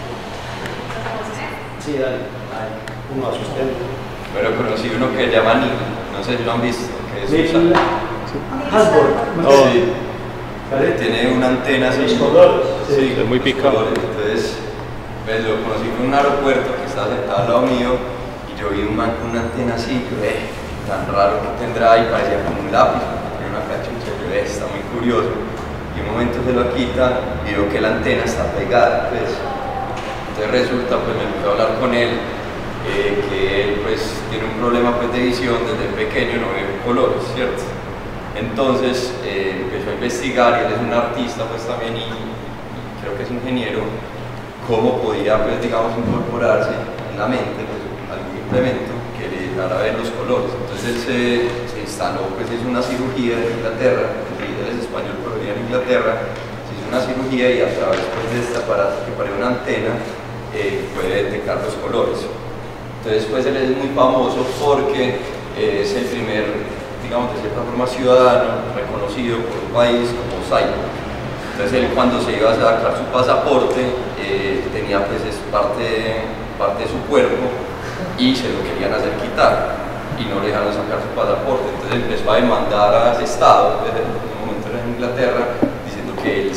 S7: lo conozcan.
S10: Sí, dale. Uno asustente.
S11: Pero conocí uno que se llama Neil, no sé si lo han visto, que es
S10: Neil Hasbro.
S11: Sí. Tiene una antena así.
S5: Sí, es muy picado.
S11: Entonces, pues, lo conocí en un aeropuerto que estaba sentado al lado mío y yo vi un man con una antena así, yo, tan raro que tendrá, y parecía como un lápiz, tenía una cachucha, yo, está muy curioso. Y un momento se lo quita y veo que la antena está pegada, pues. Entonces resulta, pues me empezó a hablar con él, que él pues tiene un problema pues, de visión, desde pequeño no ve colores, ¿cierto? Entonces empezó a investigar, y él es un artista pues también y creo que es ingeniero, cómo podía pues digamos incorporarse en la mente pues, algún implemento que le dara ver los colores. Entonces él se instaló, pues hizo una cirugía en Inglaterra, él es español pero vivía en Inglaterra, se hizo una cirugía y a través pues, de este aparato que parece una antena puede detectar los colores. Entonces pues él es muy famoso porque es el primer, digamos de cierta forma, ciudadano reconocido por un país como cyborg. Entonces él cuando se iba a sacar su pasaporte tenía pues parte de su cuerpo y se lo querían hacer quitar y no le dejaron sacar su pasaporte. Entonces empezó a demandar al Estado, desde un momento en Inglaterra, diciendo que él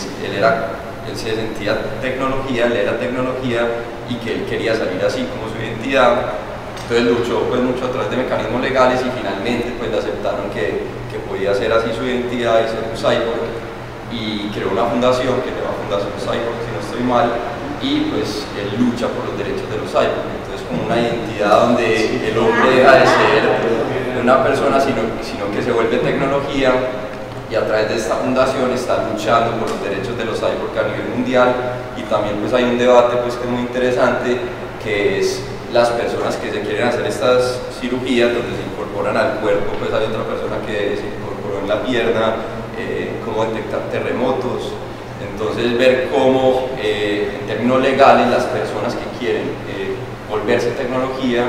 S11: se sentía tecnología, él era tecnología y que él quería salir así como su identidad. Entonces luchó pues mucho a través de mecanismos legales y finalmente pues le aceptaron que podía ser así su identidad y ser un cyborg, y creó una fundación que se llama Fundación Cyborg, si no estoy mal, y pues él lucha por los derechos de los cyborgs. Entonces como una identidad donde el hombre deja de ser una persona sino que se vuelve tecnología, y a través de esta fundación está luchando por los derechos de los cyborgs a nivel mundial. Y también pues hay un debate pues que es muy interesante, que es las personas que se quieren hacer estas cirugías donde se incorporan al cuerpo, pues hay otra persona que se incorporó en la pierna, cómo detectar terremotos. Entonces ver cómo en términos legales las personas que quieren volverse tecnología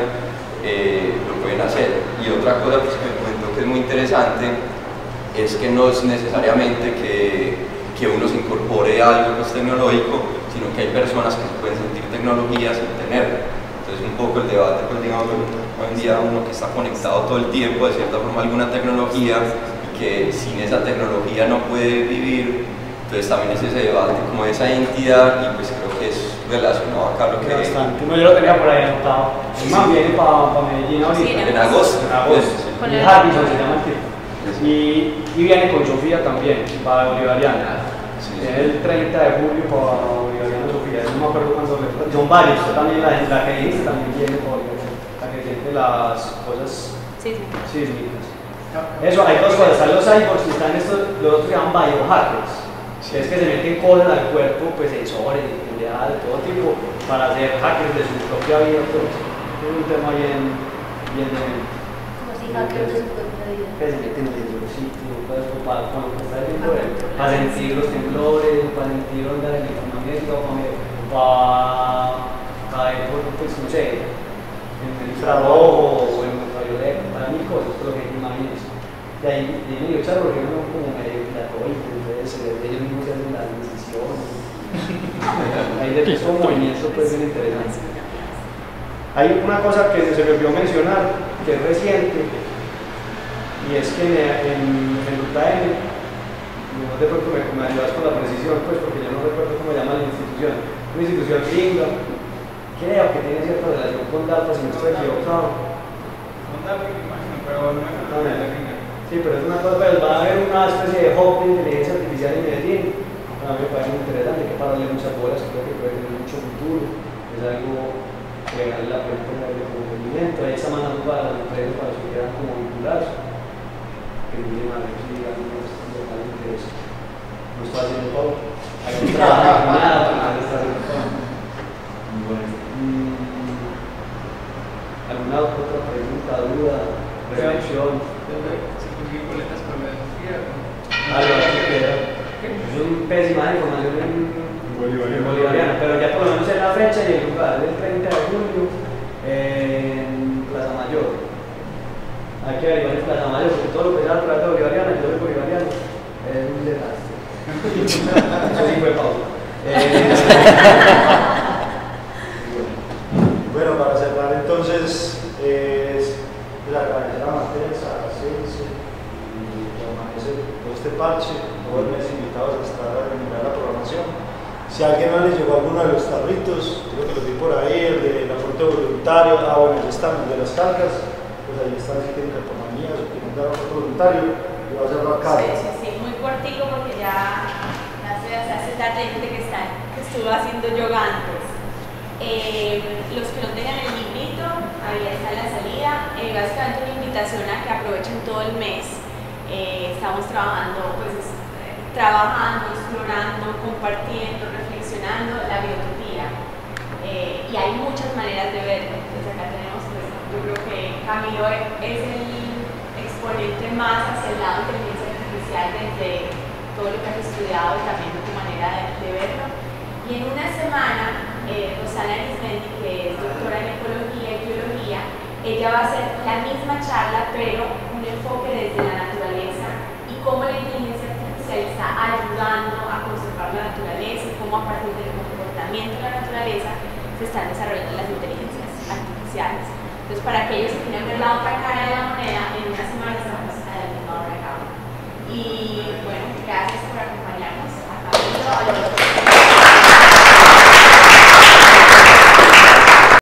S11: lo pueden hacer. Y otra cosa pues, que me comentó que es muy interesante es que no es necesariamente que uno se incorpore a algo pues, tecnológico, sino que hay personas que se pueden sentir tecnología sin tenerlo. Entonces un poco el debate, pues digamos, hoy en día uno que está conectado todo el tiempo, de cierta forma, a alguna tecnología, y que sin esa tecnología no puede vivir. Entonces también es ese debate como de esa identidad, y pues creo que es relacionado acá lo que...
S10: Bastante. No, yo lo tenía por ahí anotado. El man viene para Medellín ahorita.
S7: Sí,
S11: en agosto.
S10: En agosto.
S7: Con
S10: Y
S7: el
S10: Harrison se llama el tipo. Y viene con Sofía también, para Bolivariana. Viene el 30 de julio para Bolivariana Sofía. No me acuerdo cuándo le... Son varios, también la que dice también viene por la que tiene las cosas
S7: sísmicas.
S10: sísmicas. Eso, hay dos cosas, están los cyborgs y están estos, los otros que llaman biohackers. Es que se meten cosas al cuerpo, pues sensores, de todo tipo, para hacer hackers de su propia vida. Pues. Es un tema bien
S8: Como si hackers de su propia vida.
S10: que se meten en el sitio, para sentir los temblores, para sentir ondas electromagnéticas, para caer por, pues no sé, en el infrarrojo o en el ultravioleta, para mil cosas, todo lo que imagines. De ahí medio charro, porque uno como medio platónico, entonces ellos mismos hacen las decisiones. Ahí de todo movimiento puede ser interesante. Hay una cosa que se me olvidó mencionar, que es reciente, y es que en UTM, no de pronto me ayudas con la precisión, pues porque yo no recuerdo cómo se llama la institución, una institución gringa, creo que tiene cierta relación con DARPA, si no estoy equivocado.
S3: Con DARPA, me imagino, pero no me acuerdo de la gringa.
S10: Sí, pero es una cosa, pues va a haber una especie de hub de inteligencia artificial en Medellín. A mí me parece muy interesante, hay que pararle muchas bolas, creo que puede tener mucho futuro. Es algo que vale la pena de como movimiento. Ahí está mandando para las empresas para que quieran como vincularse. Que miren a ver si digamos local interés. No estoy haciendo todo. Hay un trabajo nada, pero está haciendo todo. Bueno. ¿Alguna otra pregunta, duda, reflexión?
S3: Boletas por la
S10: es pésima información en bolivariana, pero ya por lo menos en la fecha y el lugar del 30 de junio en Plaza Mayor. Hay que averiguar en Plaza Mayor, porque todo lo que sea la Plaza Bolivariana, yo soy bolivariano, es un desastre. Eso sí fue pausa.
S1: Bueno, para cerrar entonces, le agradecer a Matex, a Ascenso y a Amanece por este parche, todos los invitados a estar a terminar la programación. Si a alguien no le llegó alguno de los tarritos, creo que lo vi por ahí, el de aporte voluntario, bueno, ya están, el de las cargas, pues ahí están si tienen cartomanías o quieren dar aporte voluntario, y va a hacerlo acá.
S7: Sí, muy cortico porque ya se hace tarde, hay gente que estuvo haciendo yoga antes. Los que no tengan el librito, ahí está la salida. Básicamente una invitación a que aprovechen todo el mes. Estamos trabajando, explorando, compartiendo, reflexionando la biotopía. Y hay muchas maneras de verlo. Entonces acá tenemos, pues, yo creo que Camilo es el exponente más hacia el lado de inteligencia artificial desde todo lo que has estudiado y también tu manera de verlo. Y en una semana, Rosana Arismendi, que es doctora en ecología y biología, ella va a hacer la misma charla, pero un enfoque desde la naturaleza y cómo la inteligencia artificial está ayudando a conservar la naturaleza y cómo a partir del comportamiento de la naturaleza se están desarrollando las inteligencias artificiales. Entonces, para aquellos que tienen ver la otra cara de la moneda, en una semana estamos a la misma hora acá. Y bueno, gracias por acompañarnos. A Camilo, a los